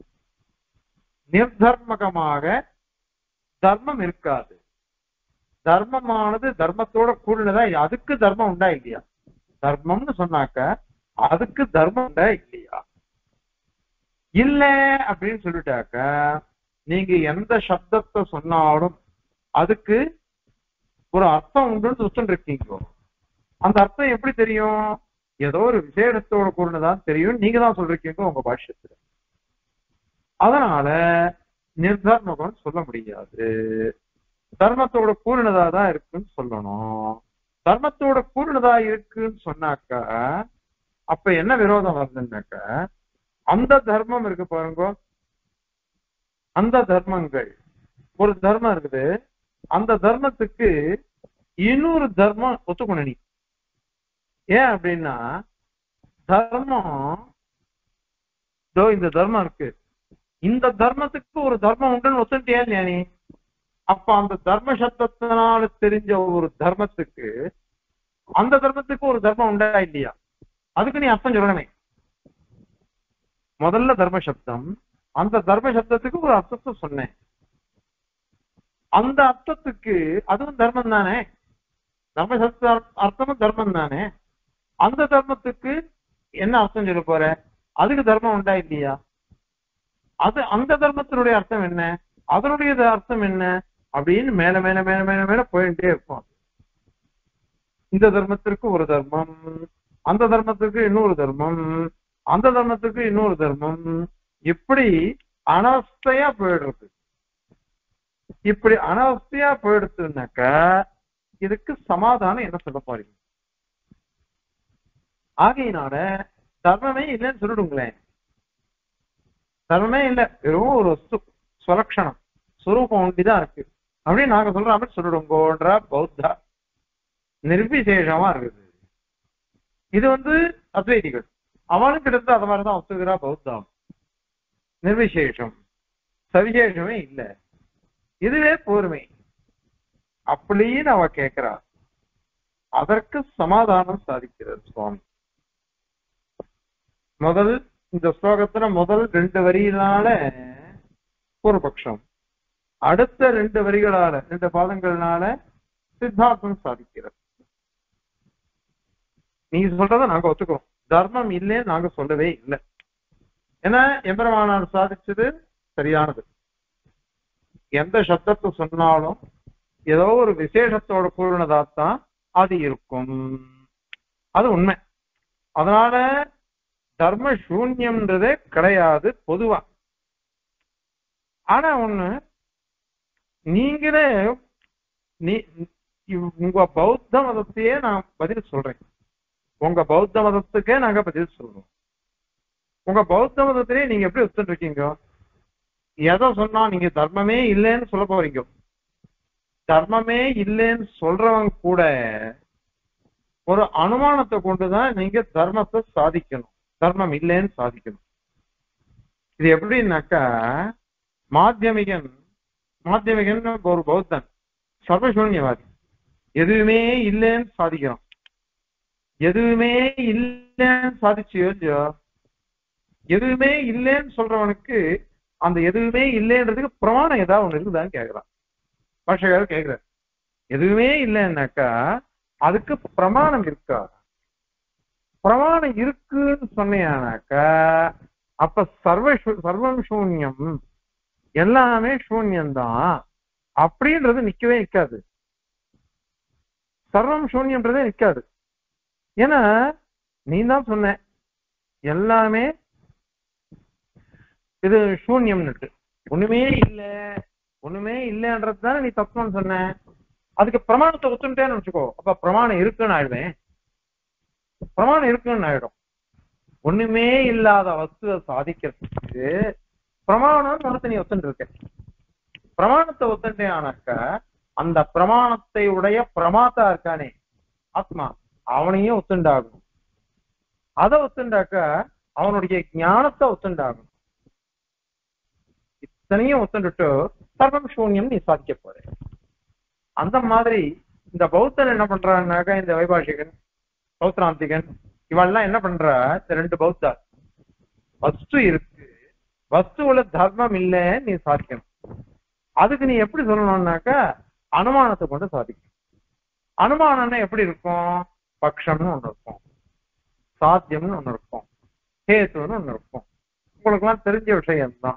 நிர்தர்மகமாக தர்மம் இருக்காது, தர்மமானது தர்மத்தோட கூடினதா, அதுக்கு தர்மம் உண்டா இல்லையா? தர்மம்னு சொன்னாக்க அதுக்கு தர்மம் உண்டா இல்லையா? இல்ல அப்படின்னு சொல்லிட்டாக்க நீங்க எந்த சப்தத்தை சொன்னாலும் அதுக்கு ஒரு அர்த்தம் உண்டுன்னு சொல்லிட்டு இருக்கீங்க. அந்த அர்த்தம் எப்படி தெரியும்? ஏதோ ஒரு விசேஷத்தோட கூடினதான் தெரியும், நீங்க தான் சொல்றீங்க உங்க பாஷ்யத்துல. அதனால நிர்தர்மகம் சொல்ல முடியாது, தர்மத்தோட பூர்ணதா தான் இருக்குன்னு சொல்லணும். தர்மத்தோட பூர்ணதா இருக்குன்னு சொன்னாக்க அப்ப என்ன விரோதம் வருதுன்னாக்க, அந்த தர்மம் இருக்கு பாருங்க, அந்த தர்மங்கள் ஒரு தர்மம் இருக்குது, அந்த தர்மத்துக்கு இன்னொரு தர்மம் ஒத்துக்கணும் நீ. ஏன் அப்படின்னா தர்மம் இந்த தர்மம் இருக்கு, இந்த தர்மத்துக்கு ஒரு தர்மம் உண்டுன்னு ஒத்துட்டியா இல்லையா நீ? அப்ப அந்த தர்ம சப்தத்தினால தெரிஞ்ச ஒரு தர்மத்துக்கு அந்த தர்மத்துக்கு ஒரு தர்மம் உண்டா இல்லையா? அதுக்கு நீ அர்த்தம் சொல்லணுமே. முதல்ல தர்ம சப்தம், அந்த தர்ம சப்தத்துக்கு ஒரு அர்த்தத்தை சொன்னேன், அந்த அர்த்தத்துக்கு அதுவும் தர்மம் தானே, தர்ம சப்த அர்த்தமும் தர்மம் தானே. அந்த தர்மத்துக்கு என்ன அர்த்தம் சொல்ல போற? அதுக்கு தர்மம் உண்டா இல்லையா? அது அந்த தர்மத்தினுடைய அர்த்தம் என்ன, அதனுடைய அர்த்தம் என்ன அப்படின்னு மேல மேல மேல மேல மேல போயிட்டே இருக்கும். இந்த தர்மத்திற்கு ஒரு தர்மம், அந்த தர்மத்துக்கு இன்னொரு தர்மம், அந்த தர்மத்துக்கு இன்னொரு தர்மம், இப்படி அனவஸ்தையா போயிடுறது. இப்படி அனவஸ்தையா போயிடுச்சுனாக்க இதுக்கு சமாதானம் என்ன சொல்ல போறீங்க? ஆகையினால தர்மமே இல்லைன்னு சொல்லிடுங்களேன். தர்மமே இல்லை, வெறும் ஒரு சுலக்ஷணம் சுரூபம் ஒண்டிதான் இருக்கு அப்படின்னு நாங்க சொல்ற மாதிரி சொல்லிடுங்கோன்ற பௌத்தா நிர்விசேஷமா இருக்குது. இது அத்வைதிகள் அவனுக்கு இருந்து அது மாதிரிதான் ஒத்துக்கிறா பௌத்தம். நிர்விசேஷம் சவிசேஷமே இல்லை, இதுவே போருமே அப்படின்னு அவ கேட்கிறா. அதற்கு சமாதானம் சாதிக்கிறார் சுவாமி. முதல் இந்த ஸ்லோகத்துல முதல் 2 வரியினால பூர்வபக்ஷம், அடுத்த 2 வரிகளால 2 பாதங்கள்னால சித்தாந்தம் சாதிக்கிறது. நீங்க சொல்றத நாங்க ஒத்துக்கிறோம், தர்மம் இல்லைன்னு நாங்க சொல்லவே இல்லை. ஏன்னா எம்பெருமானார் சாதிச்சது சரியானது. எந்த சப்தத்தை சொன்னாலும் ஏதோ ஒரு விசேஷத்தோட பூர்ணதாத்தான் அது இருக்கும், அது உண்மை. அதனால தர்ம சூன்யம்ன்றதே கிடையாது பொதுவா. ஆனா ஒண்ணு, நீங்களே உங்க பௌத்த மதத்தையே நான் பதில் சொல்றேன், உங்க பௌத்த மதத்துக்கே நாங்க பதில் சொல்றோம். உங்க பௌத்த மதத்திலேயே நீங்க எப்படி ஒத்துட்டு இருக்கீங்க? எதை சொன்னா நீங்க தர்மமே இல்லைன்னு சொல்ல போறீங்க. தர்மமே இல்லைன்னு சொல்றவங்க கூட ஒரு அனுமானத்தை கொண்டுதான் நீங்க தர்மத்தை சாதிக்கணும், தர்மம் இல்லைன்னு சாதிக்கணும். இது எப்படின்னாக்கா, மாத்தியமிகன் ஒரு பௌத்தன் சர்வசூன்யவாதி, எதுவுமே இல்லைன்னு சாதிக்கிறான். எதுவுமே இல்லைன்னு சாதிச்சு யோசிச்சோ, எதுவுமே இல்லைன்னு சொல்றவனுக்கு அந்த எதுவுமே இல்லைன்றதுக்கு பிரமாணம் ஏதாவது ஒண்ணு இருக்குதான்னு கேட்கிறான். பாஷகாரர் கேட்கிறார், எதுவுமே இல்லைன்னாக்கா அதுக்கு பிரமாணம் இருக்கா? பிரமாணம் இருக்குன்னு சொன்னியானாக்கா அப்ப சர்வம் சூன்யம், எல்லாமே சூன்யம்தான் அப்படின்றது நிக்கவே நிக்காது. சர்வம் சூன்யம்ன்றதே நிக்காது. ஏன்னா நீ தான் சொன்ன எல்லாமே இது சூன்யம்னுட்டு, ஒண்ணுமே இல்ல, ஒண்ணுமே இல்லைன்றது தானே நீ தத்துவம்னு சொன்ன. அதுக்கு பிரமாணத்தை ஒத்துட்டேன்னு வச்சுக்கோ, அப்ப பிரமாணம் இருக்குன்னு ஆயிடுவேன். பிரமாணம் இருக்குன்னு ஆயிடும். ஒண்ணுமே இல்லாத வஸ்துவை சாதிக்கிறதுக்கு பிரமாணம் ஒருத்த நீ ஒத்துட்டு இருக்க. பிரமாணத்தை ஒத்துட்டே ஆனாக்க அந்த பிரமாணத்தை உடைய பிரமாத்தா இருக்கானே ஆத்மா, அவனையும் ஒத்துண்டாகணும். அதை ஒத்துண்டாக்க அவனுடைய ஞானத்தை ஒத்துண்டாகணும். இத்தனையும் ஒத்துண்டுட்டு சர்வம் சூன்யம் நீ சாதிக்க போற. அந்த மாதிரி இந்த பௌத்தன் என்ன பண்றான்னாக்க, இந்த வைபாஷிகன் பௌத்ராந்திகன் இவெல்லாம் என்ன பண்றா, இந்த ரெண்டு பௌத்தா வஸ்து இருக்கு, வஸ்துவுல தர்மம் இல்லைன்னு நீ சாதிக்கணும். அதுக்கு நீ எப்படி சொல்லணும்னாக்கா அனுமானத்தை கொண்டு சாதிக்கணும். அனுமானம்னா எப்படி இருக்கும், பக்ஷம்னு ஒண்ணு இருக்கும், சாத்தியம்னு ஒண்ணு இருக்கும், ஹேத்துன்னு ஒண்ணு இருக்கும். உங்களுக்கு எல்லாம் தெரிஞ்ச விஷயம்தான்.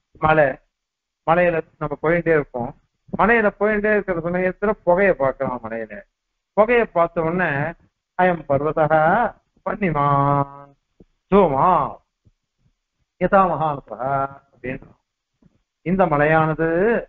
மலையில நம்ம போயிட்டே இருப்போம், மலையில போயிட்டே இருக்கிற சமயத்துல புகையை பார்க்கலாம். மலையில புகையை பார்த்த உடனே அயம் பர்வதா பன்னிமான் சோமா யதா மகானசா அப்படின்னு, இந்த மலையானது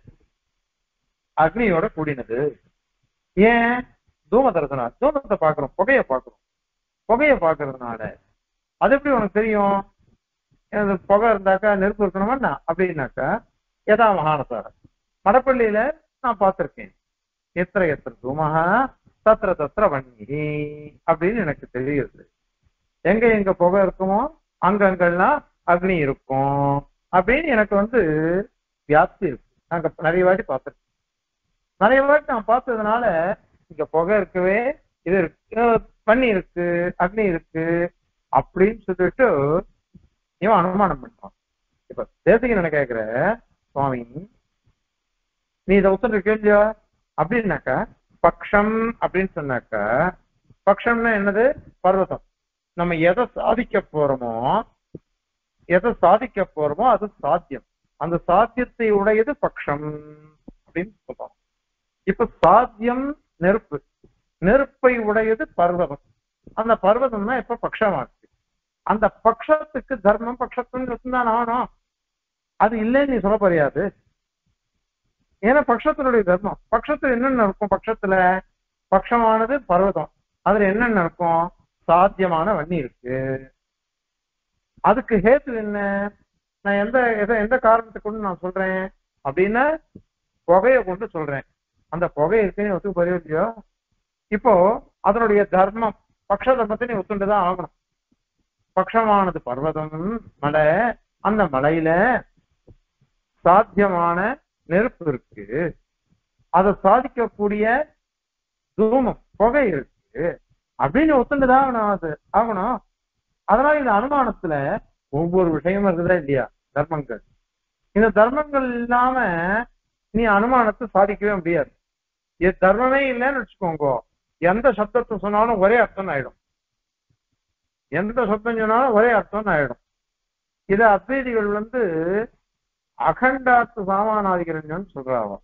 அக்னியோட கூடினது. ஏன், தூம தரிசனா, தூமத்தை பாக்குறோம், புகையை பாக்குறோம். புகையை பாக்குறதுனால அது எப்படி உனக்கு தெரியும், புகை இருந்தாக்கா நெருப்பு இருக்கணுமா அப்படின்னாக்கா யதா மகானசா, மடப்பள்ளியில நான் பார்த்திருக்கேன், எத்திர எத்திர தூமஹா தத்திர தத்திர வன்னி அப்படின்னு எனக்கு தெரியுது. எங்க எங்க புகை இருக்குமோ அங்கங்கள்லாம் அக்னி இருக்கும் அப்படின்னு எனக்கு வியாப்தி இருக்கு. நாங்க நிறைய வாட்டி பார்த்திருக்கேன். நிறைய வாட்டி நான் பார்த்ததுனால இங்க புகை இருக்கவே இது இருக்கு, பண்ணி இருக்கு, அக்னி இருக்கு அப்படின்னு சொல்லிட்டு இவன் அனுமானம் பண்றான். இப்ப தேசிக்கு என்ன கேக்குற, சுவாமி நீ இதை ஒத்துட்டு இருக்கா அப்படின்னாக்கா, பக்ஷம் அப்படின்னு சொன்னாக்கா, பக்ஷம்னா என்னது, பர்வதம். நம்ம எதை சாதிக்க போறோமோ அது சாத்தியம். அந்த சாத்தியத்தை உடையது பக்ஷம் அப்படின்னு சொல்றோம். இப்ப சாத்தியம் நெருப்பு, நெருப்பை உடையது பர்வதம். அந்த பர்வதம் தான் இப்ப பக்ஷமாச்சு. அந்த பக்ஷத்துக்கு தர்மம் பக்ஷத்துன்னு தான் ஆகணும். அது இல்லைன்னு நீ சொல்ல போறியாது. ஏன்னா பக்ஷத்தினுடைய தர்மம், பக்ஷத்துல என்னென்ன இருக்கும், பக்ஷத்துல பக்ஷமானது பர்வதம், அதுல என்னென்ன இருக்கும், சாத்தியமான வன்னி இருக்கு. அதுக்கு ஹேத்து என்ன, நான் எந்த காரணத்தை கொண்டு நான் சொல்றேன் அப்படின்னா புகையை கொண்டு சொல்றேன். அந்த புகை இருக்குன்னு ஒத்துக்கு போறியோ இல்லையோ, இப்போ அதனுடைய தர்மம் பக்ஷ தர்மத்தை நீ ஒத்துண்டுதான் ஆகணும். பக்ஷமானது பர்வதம் மலை, அந்த மலையில சாத்தியமான நெருப்பு இருக்கு, அதை சாதிக்கக்கூடிய தூமம் புகை இருக்கு அப்படின்னு ஒத்துண்டுதான் அது ஆகணும். அதனால இந்த அனுமானத்துல ஒவ்வொரு விஷயமும் இருக்குதா இல்லையா, தர்மங்கள். இந்த தர்மங்கள் இல்லாம நீ அனுமானத்தை சாதிக்கவே முடியாது. தர்மமே இல்லைன்னு வச்சுக்கோங்க, எந்த சப்தத்தை சொன்னாலும் ஒரே அர்த்தம் ஆயிடும், எந்த சப்தம் சொன்னாலும் ஒரே அர்த்தம் ஆயிடும். இதை அத்வைதிகள் அகண்டார்த்த சாமானாதிகரஞ்சன்னு சொல்றாங்க.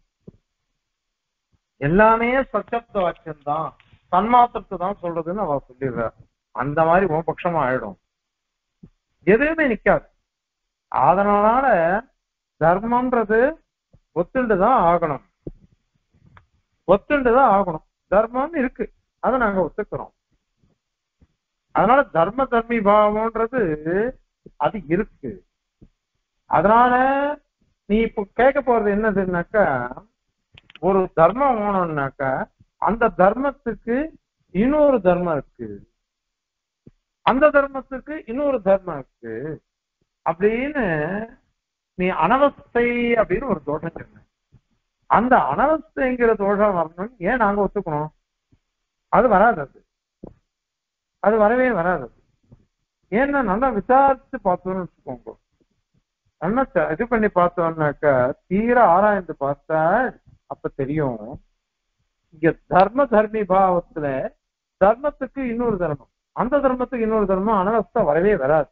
எல்லாமே சச்சப்த வாக்கியம்தான், தன்மாத்திரத்தை தான் சொல்றதுன்னு அவ சொல்லிடுறார். அந்த மாதிரி உன் பட்சமா ஆயிடும், எதுவுமே நிக்காது. அதனால தர்மம்ன்றது ஒத்துண்டுதான் ஆகணும், ஒத்துண்டுதான் ஆகணும். தர்மம் இருக்கு, அதை நாங்க ஒத்துக்கிறோம். அதனால தர்ம தர்மி பாவம்ன்றது அது இருக்கு. அதனால நீ இப்ப கேட்க போறது என்னதுன்னாக்கா, ஒரு தர்மம் வேணும்னாக்கா அந்த தர்மத்துக்கு இன்னொரு தர்மம் இருக்கு, அந்த தர்மத்துக்கு இன்னொரு தர்மம் இருக்கு அப்படின்னு நீ அனவஸ்தை அப்படின்னு ஒரு தோஷம் சொன்ன. அந்த அனவஸ்தைங்கிற தோஷம் வரணும்னு ஏன் நாங்க ஒத்துக்கணும்? அது வராது, அது வரவே வராது. ஏன்னா நல்லா விசாரிச்சு பார்த்தோம்னு வச்சுக்கோங்க, நல்லா இது பண்ணி பார்த்தோம்னாக்கா, தீர ஆராய்ந்து பார்த்தா அப்ப தெரியும், இங்க தர்ம தர்மி பாவத்துல தர்மத்துக்கு இன்னொரு தர்மம், அந்த தர்மத்துக்கு இன்னொரு தர்மம் அனவஸ்தை வரவே வராது.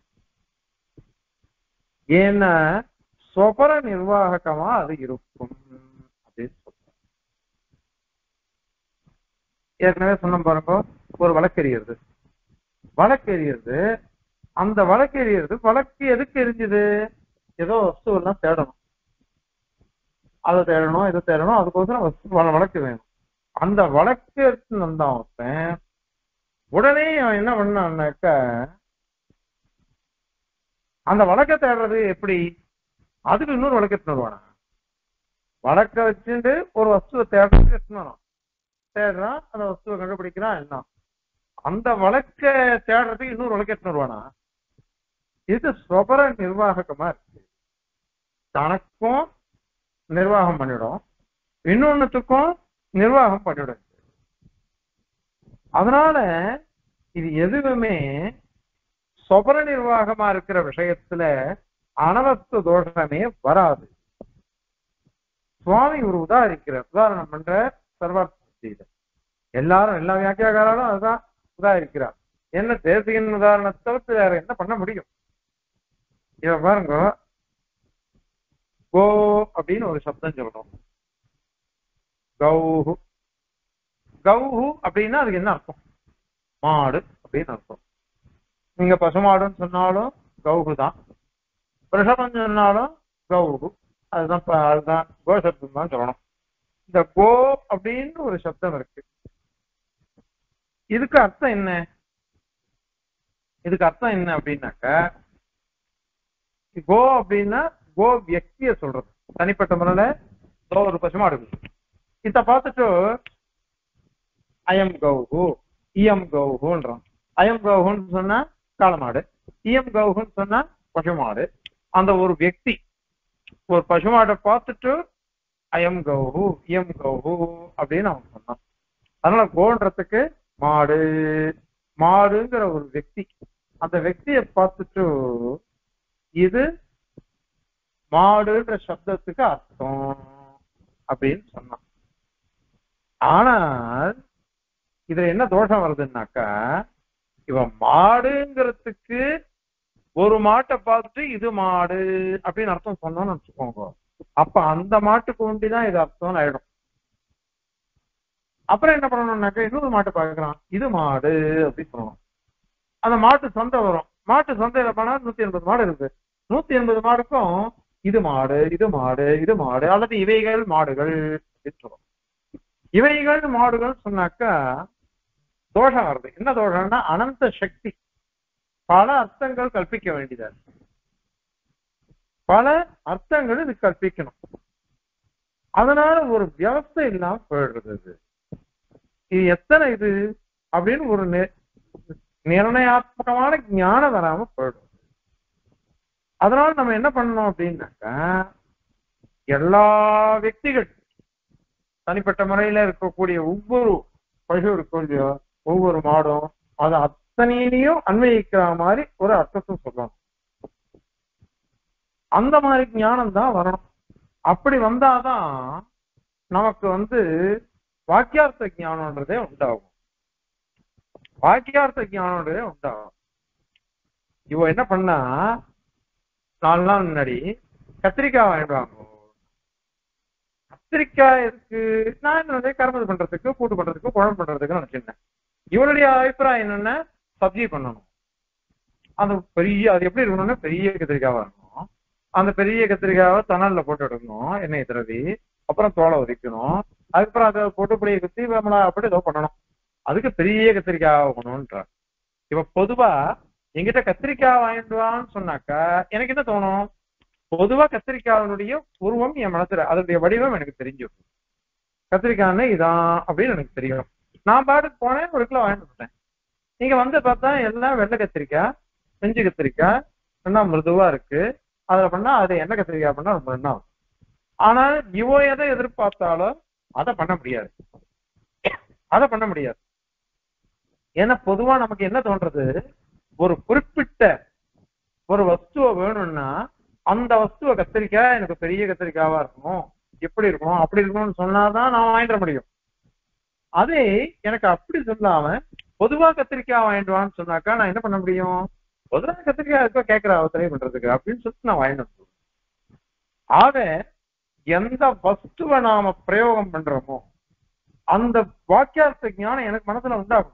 ஏன்னா சொபர நிர்வாகமா அது இருக்கும் அப்படின்னு சொல்றோம். ஏற்கனவே சொன்ன பாருங்க, ஒரு வழக்கெறியறது. வழக்கெறியறது, அந்த வழக்கெறியறது வழக்கு எதுக்கு எரிஞ்சுது? ஏதோ வஸ்து எல்லாம் தேடணும், அதை தேடணும், இதை தேடணும், அதுக்கோசரம் வழக்கு வேணும். அந்த வழக்கு எடுத்து வந்தான் ஒருத்தன். உடனே அவன் என்ன பண்ணான்னாக்க, அந்த வழக்கை தேடுறது எப்படி? அதுக்கு இன்னொரு வழக்கு எடுத்துன்னு வருவானா? வழக்க வச்சுட்டு ஒரு வஸ்துவை தேடுறதுக்கு எடுத்துன்னு தேடுறான், அந்த வஸ்துவை கண்டுபிடிக்கிறான் எல்லாம். அந்த வழக்க தேடுறதுக்கு இன்னொரு வழக்கு எடுத்துன்னு வருவானா? இது சுபர நிர்வாகமா இருக்கு. தனக்கும் நிர்வாகம் பண்ணிடும், இன்னொன்னுத்துக்கும் நிர்வாகம் பண்ணிடும். அதனால இது எதுவுமே சுபர நிர்வாகமா இருக்கிற விஷயத்துல அனவஸ்து தோஷமே வராது. சுவாமி ஒரு உதாரணம் பண்ற சர்வார்த்த எல்லாரும் எல்லா வியாக்கியாக்காரரும் அதுதான் உதாரிக்கிறார். என்ன தேசிகன் உதாரணத்தை தவிர்த்து வேற என்ன பண்ண முடியும்? இவ பாருங்க, கோ அப்படின்னு ஒரு சப்தம் சொல்றோம். கௌஹு, கௌஹு அப்படின்னா அதுக்கு என்ன அர்த்தம்? மாடு அப்படின்னு அர்த்தம். நீங்க பசுமாடுன்னு சொன்னாலும் கௌஹு தான், ரிஷபம் சொன்னாலும் கௌஹு, அதுதான் கோ சப்தம் தான் சொல்லணும். இந்த கோ அப்படின்னு ஒரு சப்தம் இருக்கு. இதுக்கு அர்த்தம் என்ன? இதுக்கு அர்த்தம் என்ன அப்படின்னாக்க, கோ அப்படின்னா கோ வியக்திய சொல்றது, தனிப்பட்ட முறையில ஒரு பசுமாடு. இத பார்த்துட்டு அயம் கௌஹு, இயம் கௌஹுன்றான். அயம் கௌஹுன்னு சொன்னா காளமாடு, இயம் கௌஹுன்னு சொன்னா பசுமாடு. அந்த ஒரு வியக்தி ஒரு பசுமாடை பார்த்துட்டு அயம் கௌஹு இயம் கௌஹு அப்படின்னு அவன் சொன்னான். அதனால கோன்றதுக்கு மாடு, மாடுங்கிற ஒரு வியக்தி. அந்த வியக்தியை பார்த்துட்டு இது மாடுன்ற சப்தத்துக்கு அர்த்தம் அப்படின்னு சொன்னான். ஆனால் இதுல என்ன தோஷம் வருதுன்னாக்கா, இவன் மாடுங்கிறதுக்கு ஒரு மாட்டை பார்த்துட்டு இது மாடு அப்படின்னு அர்த்தம் சொன்னோம்னு வச்சுக்கோங்க, அப்ப அந்த மாட்டுக்கு ஒண்டிதான் இது அர்த்தம் ஆயிடும். அப்புறம் என்ன பண்ணணும்னாக்கா, இன்னொரு மாட்டை பார்க்கிறான், இது மாடு அப்படின்னு சொல்லணும். அந்த மாட்டு சந்தை வரும், மாட்டு சந்தையில போனா 180 மாடு இருக்கு. 180 மாடுக்கும் இது மாடு இது மாடு இது மாடு அல்லது இவைகள் மாடுகள் அப்படின்னு சொல்றோம். இவைகள் மாடுகள் சொன்னாக்கா தோஷம் வருது. என்ன தோஷம்னா, அனந்த சக்தி, பல அர்த்தங்கள் கற்பிக்க வேண்டியதா இருக்கு. பல அர்த்தங்கள் இது கற்பிக்கணும். அதனால ஒரு வியவஸ்தை இல்லாம போயிடுறது. இது எத்தனை இது அப்படின்னு ஒரு நிர்ணயாத்மகமான ஞானம் வராம போயிடும். அதனால நம்ம என்ன பண்ணணும் அப்படின்னாக்கா, எல்லா వ్యక్తిகள் தனிப்பட்ட முறையில இருக்கக்கூடிய ஒவ்வொரு பசு இருக்கோ, ஒவ்வொரு மாடும், அது அத்தனையிலையும் அன்வயிக்கிற மாதிரி ஒரு அர்த்தத்தை சொல்லணும். அந்த மாதிரி ஞானம் தான் வரணும். அப்படி வந்தாதான் நமக்கு வாக்கியார்த்த ஞானம்ன்றதே உண்டாகும். வாக்கியார்த்த ஞானம்ன்றதே உண்டாகும். இவ என்ன பண்ணா, 4 நாள் முன்னாடி கத்திரிக்காய் வாங்கிட்டு வாங்க. கத்திரிக்காய் இருக்கு, நான் கரும்பு பண்றதுக்கு, கூட்டு பண்றதுக்கு, குழம்பு பண்றதுக்கு நினைச்சிருந்தேன். இவருடைய அபிப்பிராயம் என்னன்னா, சப்ஜி பண்ணணும். அது எப்படி இருக்கணும்னா, பெரிய கத்திரிக்காவா இருக்கணும். அந்த பெரிய கத்திரிக்காவை தணல்ல போட்டு எடுக்கணும், எண்ணெய் திரவி, அப்புறம் தோலை உரிக்கணும், அதுக்கப்புறம் அதை போட்டு புளியை குத்தி அப்படி ஏதோ பண்ணணும். அதுக்கு பெரிய கத்திரிக்காய் ஆகணும்ன்றார். இப்ப பொதுவா எங்கிட்ட கத்திரிக்காய் வாங்கிட்டு வான்னு சொன்னாக்கா எனக்கு என்ன தோணும்? பொதுவா கத்திரிக்காயினுடைய உருவம் என் மனசுல, அதனுடைய வடிவம் எனக்கு தெரிஞ்சிடும். கத்திரிக்காய்னு இதான் அப்படின்னு எனக்கு தெரியும். நான் பாட்டுக்கு போனேன், 1 கிலோ வாங்கிட்டு வந்துட்டேன். நீங்க பார்த்தா எல்லாம் வெள்ளை கத்திரிக்காய், செஞ்சு கத்திரிக்காய், என்ன மிருதுவா இருக்கு. அதுல பண்ணா அது என்ன கத்திரிக்காய் பண்ணா ரொம்ப என்ன. ஆனா இவோ எதை எதிர்பார்த்தாலும் அதை பண்ண முடியாது. ஏன்னா பொதுவா நமக்கு என்ன தோன்றது, ஒரு குறிப்பிட்ட ஒரு வஸ்துவை வேணும்னா அந்த வஸ்துவை கத்திரிக்காய் எனக்கு பெரிய கத்திரிக்காவா இருக்கணும், எப்படி இருக்கணும், அப்படி இருக்கணும்னு சொன்னாதான் நான் வாங்கிட முடியும். அதே எனக்கு அப்படி சொல்லாம பொதுவா கத்திரிக்காய் வாங்கிடுவான்னு சொன்னாக்கா நான் என்ன பண்ண முடியும்? பொதுவா கத்திரிக்காய் இருக்கோ கேட்கிற அவசரம் பண்றதுக்கு அப்படின்னு சொல்லிட்டு நான் வாங்கிட்டு. ஆக எந்த வஸ்துவை நாம பிரயோகம் பண்றோமோ அந்த வாக்கியார்த்த ஞானம் எனக்கு மனசுல உண்டாகும்.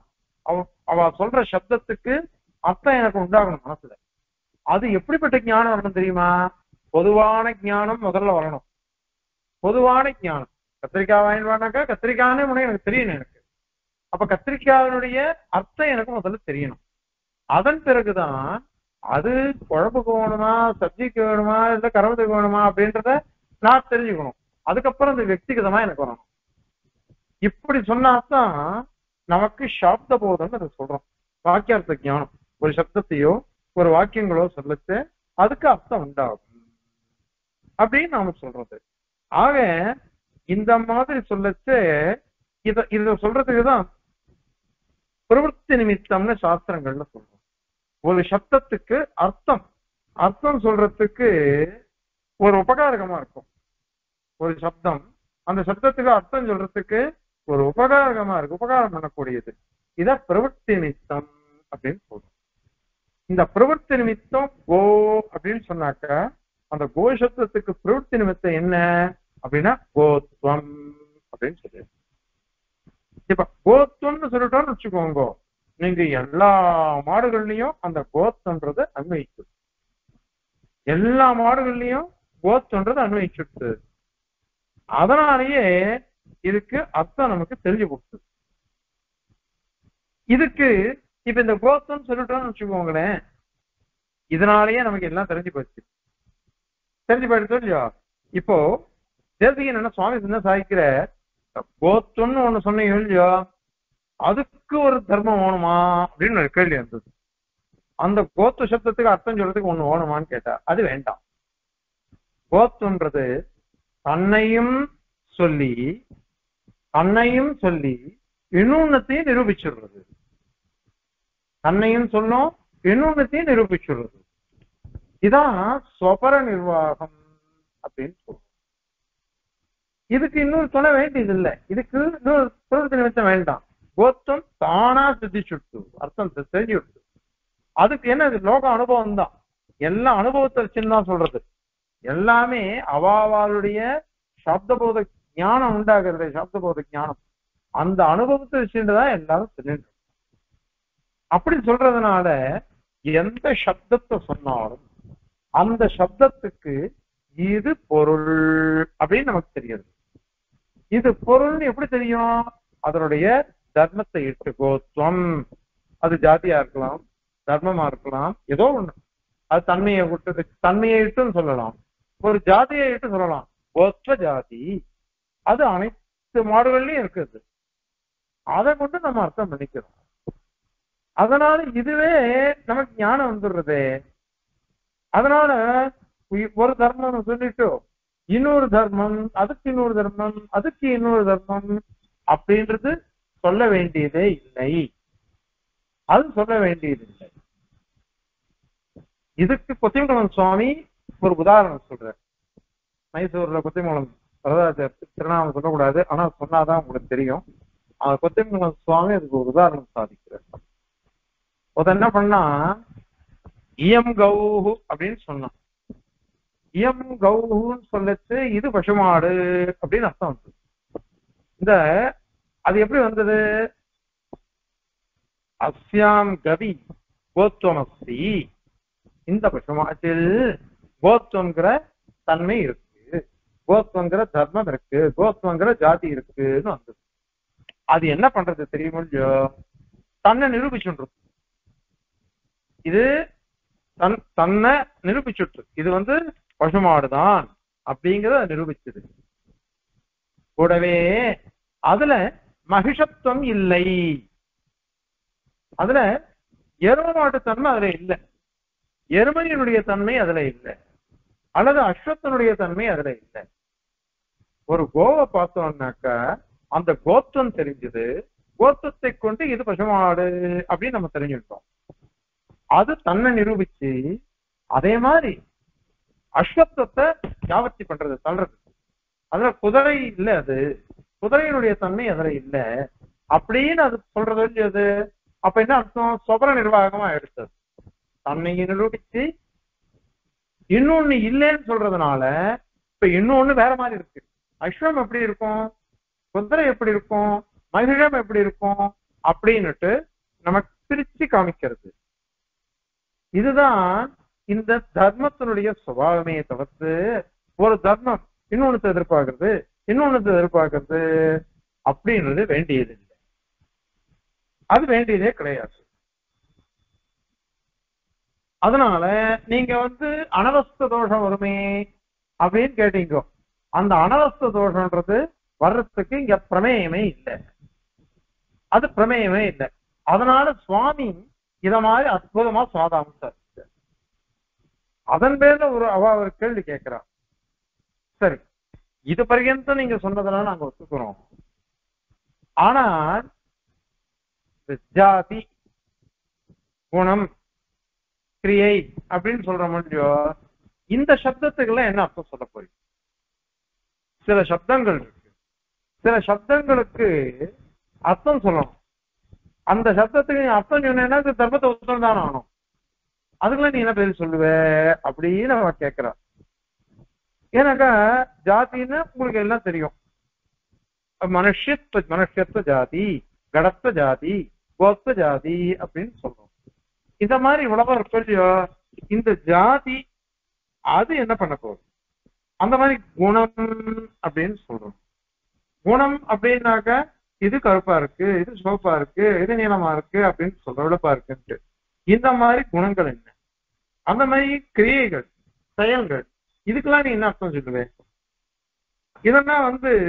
அவ அவ சொல்ற சப்தத்துக்கு அர்த்தம் எனக்கு உண்டாகணும் மனசுல. அது எப்படிப்பட்ட ஞானம் வரணும் தெரியுமா? பொதுவான ஞானம் முதல்ல வரணும். பொதுவான ஞானம். கத்திரிக்காய் வாங்கினாக்கா கத்திரிக்காய்னே முன்னே எனக்கு தெரியணும் எனக்கு. அப்ப கத்திரிக்காயினுடைய அர்த்தம் எனக்கு முதல்ல தெரியணும். அதன் பிறகுதான் அது குழம்புக்கு வேணுமா, சப்ஜிக்கு வேணுமா, இல்ல கரவத்துக்கு வேணுமா அப்படின்றத நான் தெரிஞ்சுக்கணும். அதுக்கப்புறம் அந்த వ్యక్తిగதமா எனக்கு வரணும். இப்படி சொன்னாதான் நமக்கு சாப்த போதம் அதை சொல்றோம். வாக்கியார்த்த ஞானம். ஒரு சப்தத்தையோ ஒரு வாக்கியங்களோ சொல்லச்சு அதுக்கு அர்த்தம் உண்டாகும் அப்படின்னு நாம சொல்றது. ஆக இந்த மாதிரி சொல்லச்சு இத சொல்றதுக்குதான் பிரவருத்தி நிமித்தம்னு சாஸ்திரங்கள்ல சொல்றோம். ஒரு சப்தத்துக்கு அர்த்தம் சொல்றதுக்கு ஒரு உபகாரகமா இருக்கும். ஒரு சப்தம் அந்த சப்தத்துக்கு அர்த்தம் சொல்றதுக்கு ஒரு உபகாரகமா இருக்கு, உபகாரம் பண்ணக்கூடியது. இத பிரவருத்தி நிமித்தம் அப்படின்னு சொல்றோம். இந்த பிரவருத்தி நிமித்தம் கோ அப்படின்னு சொன்னாக்க அந்த கோ சப்தத்துக்கு பிரவருத்தி நிமித்தம் என்ன அப்படின்னா கோத்வம் அப்படின்னு சொல்லி. இப்ப கோத்வம்னு சொல்லிட்டோம்னு வச்சுக்கோங்க, நீங்க எல்லா மாடுகள்லயும் அந்த கோத்தன்றது அன்வயிச்சு, எல்லா மாடுகள்லயும் கோத்தன்றது அன்வயிச்சுட்டு, அதனாலேயே இதுக்கு அர்த்தம் நமக்கு தெரிஞ்சு கொடுத்து. இதுக்கு இப்ப இந்த கோத்தம் சொல்லிட்டோம்னு வச்சுக்கோங்களேன், இதனாலேயே நமக்கு எல்லாம் தெரிஞ்சு போச்சு. தெரிஞ்சு போயிடுச்சு இல்லையா? இப்போ தேசிகன் என்ன சுவாமி என்ன சாதிக்கிற, கோத்தம்னு ஒண்ணு சொன்னீங்க இல்லையா, அதுக்கு ஒரு தர்மம் வேணுமா அப்படின்னு ஒரு கேள்வி இருந்தது. அந்த கோத்து சப்தத்துக்கு அர்த்தம் சொல்றதுக்கு ஒண்ணு வேணுமான்னு கேட்டா அது வேண்டாம். கோத்துன்றது தன்னையும் சொல்லி இன்னொன்னத்தையும் நிரூபிச்சுடுறது. தன்னையும் சொல்லும் இன்னொன்னத்தையும் நிரூபிச்சுடுறது. இதான் ஸ்வபர நிர்வாகம் அப்படின்னு சொல்றோம். இதுக்கு இன்னொரு சொல்ல வேண்டியது இல்லை. இதுக்கு இன்னொரு பிரவருத்தி நிமித்தம் வேண்டாம். கோத்தம் தானா சித்திச்சுட்டு அர்த்தம் தெரிஞ்சு விட்டு. அதுக்கு என்ன, லோக அனுபவம் தான். எல்லா அனுபவத்தை வச்சுன்னு சொல்றது. எல்லாமே அவாவாளுடைய சப்தபோத ஞானம் உண்டாகிறது. சப்தபோத ஞானம் அந்த அனுபவத்தை வச்சுட்டுதான் எல்லாரும் தெரிஞ்சு. அப்படி சொல்றதுனால எந்த சப்தத்தை சொன்னாலும் அந்த சப்தத்துக்கு இது பொருள் அப்படின்னு நமக்கு தெரியுது. இது பொருள்னு எப்படி தெரியும்? அதனுடைய தர்மத்தை இட்டு, கோத்வம் அது ஜாதியா இருக்கலாம், தர்மமா இருக்கலாம், ஏதோ ஒண்ணு. அது தன்மையை விட்டு, தன்மையை இட்டுன்னு சொல்லலாம், ஒரு ஜாதியை இட்டு சொல்லலாம். கோத்வ ஜாதி அது அனைத்து மாடுகள்லயும் இருக்குது. அதை கொண்டு நம்ம அர்த்தம் பண்ணிக்கிறோம். அதனால இதுவே நமக்கு ஞானம் வந்துடுறது. அதனால ஒரு தர்மம் சொல்லிட்டு இன்னொரு தர்மம், அதுக்கு இன்னொரு தர்மம், அதுக்கு இன்னொரு தர்மம் அப்படின்றது சொல்ல வேண்டியதே இல்லை. அது சொல்ல வேண்டியது இல்லை. இதுக்கு கொத்திமங்கலம் சுவாமி ஒரு உதாரணம் சொல்ற. மைசூர்ல கொத்திமங்கலம் வரதாச்சார் திருநாமம் சொல்லக்கூடாது, ஆனா சொன்னாதான் உங்களுக்கு தெரியும். கொத்திமங்கலம் சுவாமி அதுக்கு ஒரு உதாரணம் சாதிக்கிறார். என்ன பண்ணா, இயம் கௌஹு அப்படின்னு சொன்னான். இயம் கௌஹுன்னு சொல்லச்சு இது பசுமாடு அப்படின்னு அர்த்தம் வந்து. இந்த அது எப்படி வந்தது? அஸ்யாம் கவி கோத்வமஸ்தி, இந்த பசுமாட்டில் கோத்வங்கிற தன்மை இருக்கு, கோத்வங்கிற தர்மம் இருக்கு, கோத்வங்கிற ஜாதி இருக்குன்னு வந்தது. அது என்ன பண்றது தெரியுமோ இல்லையோ, தன்னை நிரூபிச்சுட்டு, இது தன்னை நிரூபிச்சுட்டு, இது வந்து பசுமாடுதான் அப்படிங்கிறத நிரூபிச்சது. கூடவே அதுல மகிஷத்துவம் இல்லை, அதுல எரும மாட்டு தன்மை அதுல இல்லை, எருமையினுடைய தன்மை அதுல இல்லை, அல்லது அஸ்வத்தனுடைய தன்மை அதுல இல்லை. ஒரு கோவை பார்த்தோம்னாக்கா அந்த கோத்திரம் தெரிஞ்சது, கோத்திரத்தை கொண்டு இது பசுமாடு அப்படின்னு நம்ம தெரிஞ்சுட்டோம். அது தன்னை நிரூபிச்சு அதே மாதிரி அஸ்வத்தத்தை ஜாவர்த்தி பண்றது, தள்ளுறது. அதுல குதிரை இல்லை, அது குதிரையினுடைய தன்மை அதுல இல்லை அப்படின்னு அது சொல்றது இல்லையாது. அப்ப என்ன அர்த்தம்? சொபர நிர்வாகமா எடுத்தது. தன்னை நிரூபிச்சு இன்னொன்னு இல்லைன்னு சொல்றதுனால இப்ப இன்னொன்னு வேற மாதிரி இருக்கு. அஸ்வம் எப்படி இருக்கும், குதிரை எப்படி இருக்கும், மகிழம் எப்படி இருக்கும் அப்படின்னுட்டு நமக்கு பிரிச்சு காமிக்கிறது. இதுதான் இந்த தர்மத்தினுடைய சுபாவமே தவிர்த்து ஒரு தர்மம் இன்னொன்னு எதிர்பார்க்கறது அப்படின்றது வேண்டியது இல்லை. அது வேண்டியதே கிடையாது. அதனால நீங்க அனவஸ்த தோஷம் வருமே அப்படின்னு கேட்டீங்க. அந்த அனவஸ்த தோஷம்ன்றது வர்றதுக்கு இங்க பிரமேயமே இல்லை. அது பிரமேயமே இல்லை. அதனால சுவாமி இத மாதிரி அற்புதமா சுவாதாம்சார். அதன் பேர்ல ஒரு கேள்வி கேட்கிறார். சரி, இது பர்யந்தம் நீங்க சொன்னதெல்லாம் நாங்க ஒத்துக்கிறோம். ஆனால் ஜாதி குணம் கிரியை அப்படின்னு சொல்ற முடியும். இந்த சப்தத்துக்கெல்லாம் என்ன அர்த்தம் சொல்ல போறீங்க? சில சப்தங்கள் இருக்கு, சில சப்தங்களுக்கு அர்த்தம் சொல்லணும். அந்த சப்தத்துக்கு நீ அர்த்தம் சொன்னா தர்மத்தை உத்தம் தானே ஆகணும். அதுக்கெல்லாம் நீ என்ன பேர் சொல்லுவ அப்படின்னு அவ கேட்கிறா. ஏன்னாக்கா ஜாதின்னு உங்களுக்கு எல்லாம் தெரியும். மனுஷத்துவ ஜாதி, கடத்த ஜாதி, கோத்த ஜாதி அப்படின்னு சொல்றோம். இந்த மாதிரி இவ்வளவா இருக்கோ இந்த ஜாதி அது என்ன பண்ண போகுது? அந்த மாதிரி குணம் அப்படின்னு சொல்றோம். குணம் அப்படின்னாக்க இது கருப்பா இருக்கு, இது சிவப்பா இருக்கு, இது நீளமா இருக்கு அப்படின்னு சொல்ற விளப்பா இருக்குன்ட்டு. இந்த மாதிரி குணங்கள் என்ன? அந்த மாதிரி கிரியைகள், செயல்கள், இதுக்கெல்லாம் நீ என்ன அர்த்தம் சொல்லுவேன்? இதெல்லாம்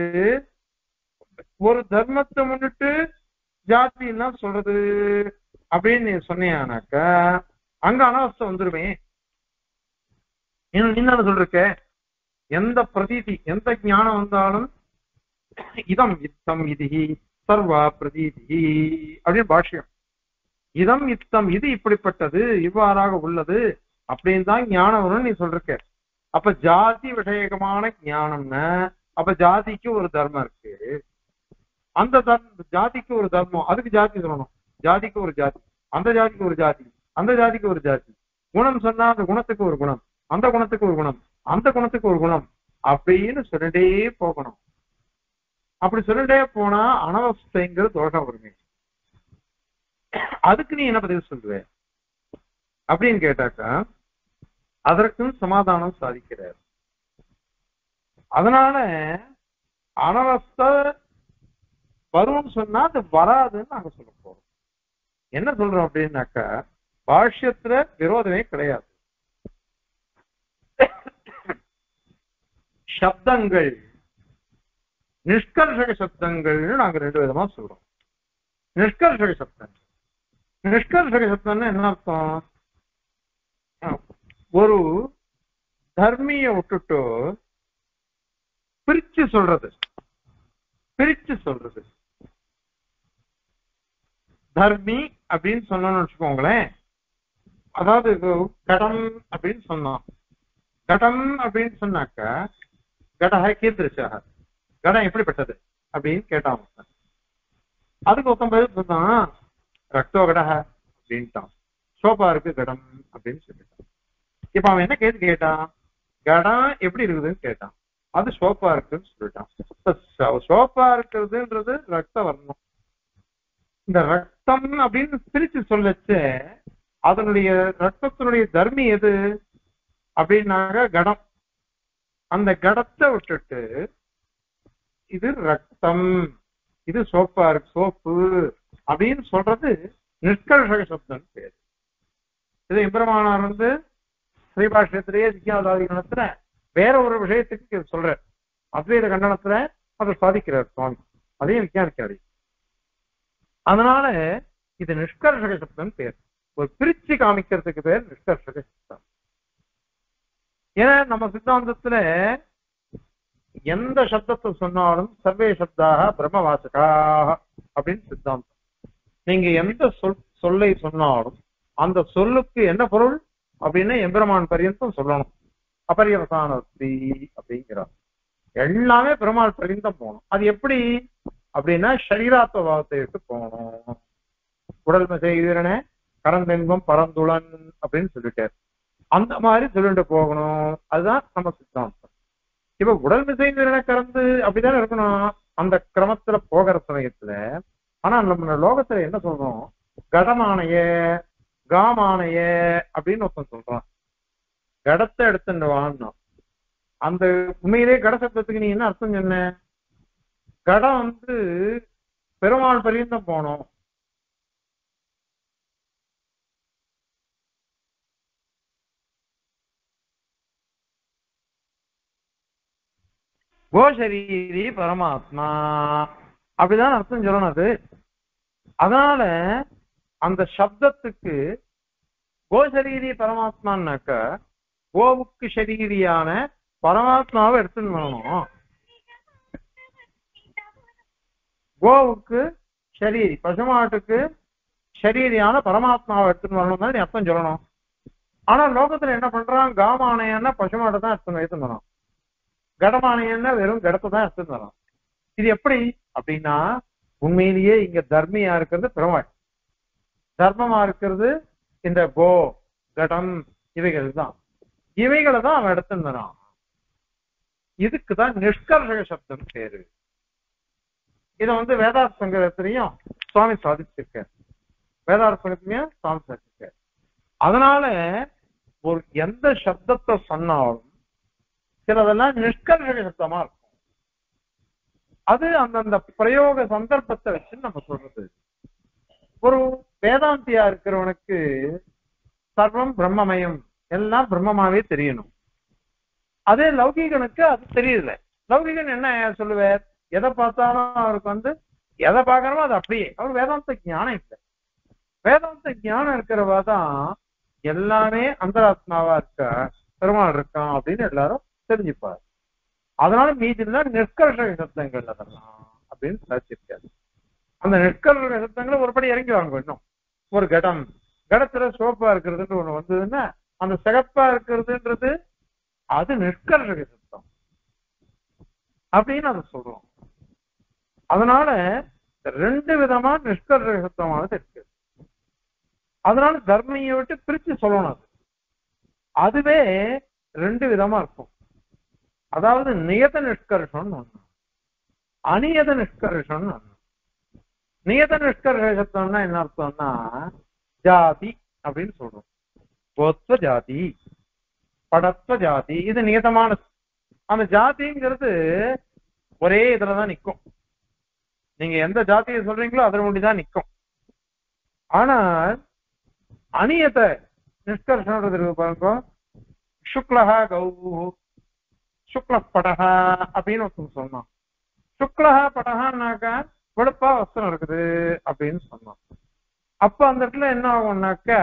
ஒரு தர்மத்தை முன்னிட்டு ஜாதி எல்லாம் சொல்றது அப்படின்னு நீ சொன்னீங்கன்னாக்க அங்க அனவஸ்தை வந்துருவேன். நீ என்ன சொல்லிருக்க? எந்த பிரதீதி, எந்த ஞானம் வந்தாலும் இதம் இத்தம் இது சர்வா பிரதீதி அப்படின்னு பாஷ்யம். இதம் இத்தம் இது இப்படிப்பட்டது, இவ்வாறாக உள்ளது அப்படின்னு தான் ஞானம் வரும்னு நீ சொல்லிருக்க. அப்ப ஜாதி விஷயகமான ஞானம்னா அப்ப ஜாதிக்கு ஒரு தர்மம் இருக்கு. அந்த ஜாதிக்கு ஒரு தர்மம், அதுக்கு ஜாதி சொல்லணும். ஜாதிக்கு ஒரு ஜாதி, அந்த ஜாதிக்கு ஒரு ஜாதி, அந்த ஜாதிக்கு ஒரு ஜாதி. குணம் சொன்னா அந்த குணத்துக்கு ஒரு குணம், அந்த குணத்துக்கு ஒரு குணம், அந்த குணத்துக்கு ஒரு குணம் அப்படின்னு சொல்லிட்டே போகணும். அப்படி சொல்லிட்டே போனா அனவஸ்தைங்கிற தோஷம் வருமே. அதுக்கு நீ என்ன பதில் சொல்லுவ அப்படின்னு கேட்டாக்கா அதற்கும் சமாதானம் சாதிக்கிறார். அதனால அனவஸ்தை வரும்னு சொன்னா அது வராதுன்னு நாங்க சொல்ல போறோம். என்ன சொல்றோம் அப்படின்னாக்கா பாஷ்யத்துல விரோதமே கிடையாது. சப்தங்கள் நிஷ்கர்ஷக சப்தங்கள்னு நாங்க ரெண்டு விதமா சொல்றோம். நிஷ்கர்ஷக சப்தங்கள், நிஷ்கர்ஷக சப்தம்னா என்ன அர்த்தம்? ஒரு தர்மிய விட்டுட்டு பிரிச்சு சொல்றது. பிரிச்சு சொல்றது தர்மி அப்படின்னு சொன்னோம்னு வச்சுக்கோங்களேன். அதாவது கடம் அப்படின்னு சொன்னோம். கடம் அப்படின்னு சொன்னாக்க கடக கீர்த்திருச்சாக, கடம் எப்படிப்பட்டது அப்படின்னு கேட்டான். அதுக்கு ஒருத்தன் சொன்னான் ரக்தோ கடக அப்படின்ட்டான். சோபா இருக்கு கடம் அப்படின்னு சொல்லிட்டான். இப்ப அவன் என்ன கேட்டான்? கடம் எப்படி இருக்குதுன்னு கேட்டான். அது சோப்பா இருக்குன்னு சொல்லிட்டான். சோப்பா இருக்கிறதுன்றது ரத்த வர்ணம். இந்த ரத்தம் அப்படின்னு பிரிச்சு சொல்லச்சு அதனுடைய ரத்தத்தினுடைய தர்மி எது அப்படின்னாக்க கடம். அந்த கடத்தை விட்டுட்டு இது ரத்தம், இது சோப்பா இருக்கு, சோப்பு அப்படின்னு சொல்றது நிஷ்கர்ஷக சப்தம் பேரு. இது எம்பெருமானார் ஸ்ரீபாஷ்யத்திலேயே சிக்கியாவதாதி கணத்துல வேற ஒரு விஷயத்துக்கு சொல்ற அத்வைத கண்டனத்துல அதை சாதிக்கிறார் சுவாமி. அதையும் விஞ்ஞானிக்காரு. அதனால இது நிஷ்கர்ஷக சப்தம் பேர். ஒரு பிரிச்சு காமிக்கிறதுக்கு பேர் நிஷ்கர்ஷக சப்தம். ஏன்னா நம்ம சித்தாந்தத்துல எந்த சப்தத்தை சொன்னாலும் சர்வே சப்தாக பிரம்மவாசகாக அப்படின்னு சித்தாந்தம். நீங்க எந்த சொல்லை சொன்னாலும் அந்த சொல்லுக்கு என்ன பொருள் அப்படின்னு எம்பெருமான் பரியந்தம் சொல்லணும். அபரியவசானி அப்படிங்கிறார். எல்லாமே பெருமாள் பரியந்தம் போகணும். அது எப்படி அப்படின்னா சரீராத்வ பாவத்தை விட்டு போகணும். உடல் மிசைதன கரந்தென்பம் பரந்துளன் அப்படின்னு சொல்லிட்டார். அந்த மாதிரி சொல்லிட்டு போகணும். அதுதான் நம்ம சித்தாந்தம். இப்ப உடல் மிசைதன கறந்து அப்படித்தானே இருக்கணும் அந்த கிரமத்துல போகிற சமயத்துல. ஆனா நம்ம லோகத்துல என்ன சொல்றோம்? கடமானைய காமானைய அப்படின்னு ஒருத்தன் சொல்றான். கடத்தை எடுத்துட்டு வான்னு. அந்த உண்மையிலே கட சப்தத்துக்கு நீ என்ன அர்த்தம் சொன்ன? கடம் வந்து பெருமாள் பரியந்தம் போனோம். கோஷரீரி பரமாத்மா அப்படிதான் அர்த்தம் சொல்லணும் அது. அதனால அந்த சப்தத்துக்கு கோஷரீரி பரமாத்மான்னாக்க கோவுக்கு ஷரீரியான பரமாத்மாவை எடுத்துன்னு வரணும். கோவுக்கு ஷரீரி, பசுமாட்டுக்கு ஷரீரியான பரமாத்மாவை எடுத்துன்னு வரணும் தான் நீ அர்த்தம் சொல்லணும். ஆனா லோகத்துல என்ன பண்றான்? காமானையன்னா பசுமாட்டை தான் எடுத்துன்னு வரும், கடமானையன்னா வெறும் கடத்தை தான் எடுத்துன்னு வரும். இது எப்படி அப்படின்னா, உண்மையிலேயே இங்க தர்மியா இருக்கிறது பெருமாள், தர்மமா இருக்கிறது இந்த கோ கடம் இவைகள் தான். இவைகளை தான் அவன் எடுத்துன்னு வரான். இதுக்குதான் நிஷ்கர்ஷக சப்தம் பேரு. இத வந்து வேதார்த்த சங்கரத்திலையும் சுவாமி சாதிச்சிருக்க, வேதார்த்த சங்கத்திலையும் சுவாமி சாதிச்சிருக்க. அதனால ஒரு எந்த சப்தத்தை சொன்னாலும் சிலதெல்லாம் நிஷ்கர்ஷக சப்தமா இருக்கும். அது அந்தந்த பிரயோக சந்தர்ப்பத்தை வச்சு நம்ம சொல்றது. ஒரு வேதாந்தியா இருக்கிறவனுக்கு சர்வம் பிரம்மமயம், எல்லாம் பிரம்மமாவே தெரியணும். அதே லௌகீகனுக்கு அது தெரியல. லௌகீகன் என்ன சொல்லுவார்? எதை பார்த்தாலும் அவருக்கு வந்து எதை பார்க்கறமோ அது அப்படியே. அவர் வேதாந்த ஞானம் இல்லை. வேதாந்த ஞானம் இருக்கிறவா தான் எல்லாமே அந்தராத்மாவா இருக்க, பெருமாள் இருக்கான் அப்படின்னு எல்லாரும் தெரிஞ்சுப்பார். அதனால மீதிலாம் நிஷ்கர்ஷக சப்தங்கள் அதெல்லாம் அப்படின்னு சாதிச்சிருக்காரு. அந்த நிஷ்கர்ஷக சப்தங்களை ஒருபடி இறங்கி வாங்க. இன்னும் ஒரு கடம், கடத்துல சோப்பா இருக்கிறதுன்னு ஒண்ணு வந்ததுன்னா அந்த சிகப்பா இருக்கிறதுன்றது அது நிஷ்கர்ஷக சப்தம் அப்படின்னு அதை சொல்றோம். அதனால ரெண்டு விதமா நிஷ்கர்ஷக சப்தமானது இருக்கு. அதனால தர்மையை விட்டு பிரிச்சு சொல்லணும். அது அதுவே ரெண்டு விதமா இருக்கும். அதாவது நியத நிஷ்கர்ஷம் ஒண்ணு, அநியத நிஷ்கர்ஷம் ஒண்ணு. நியத நிஷ்கர்ஷம்னா என்ன அர்த்தம்னா, ஜாதி அப்படின்னு சொல்றோம். கோத்வ ஜாதி, படத்வ ஜாதி, இது நியதமானது. அந்த ஜாதிங்கிறது ஒரே இதுலதான் நிற்கும். நீங்க எந்த ஜாதியை சொல்றீங்களோ அதில் ஒண்டிதான் நிற்கும். ஆனால் அநியத நிஷ்கர்ஷம் பாருங்க, சுக்லஹா கௌ சுக்ல படகா அப்படின்னு ஒருத்தர் சொன்னான். சுக்லஹா படகான்னாக்கா வெளுப்பா வஸ்திரம் இருக்குது அப்படின்னு சொன்னான். அப்ப அந்த இடத்துல என்ன ஆகும்னாக்கா,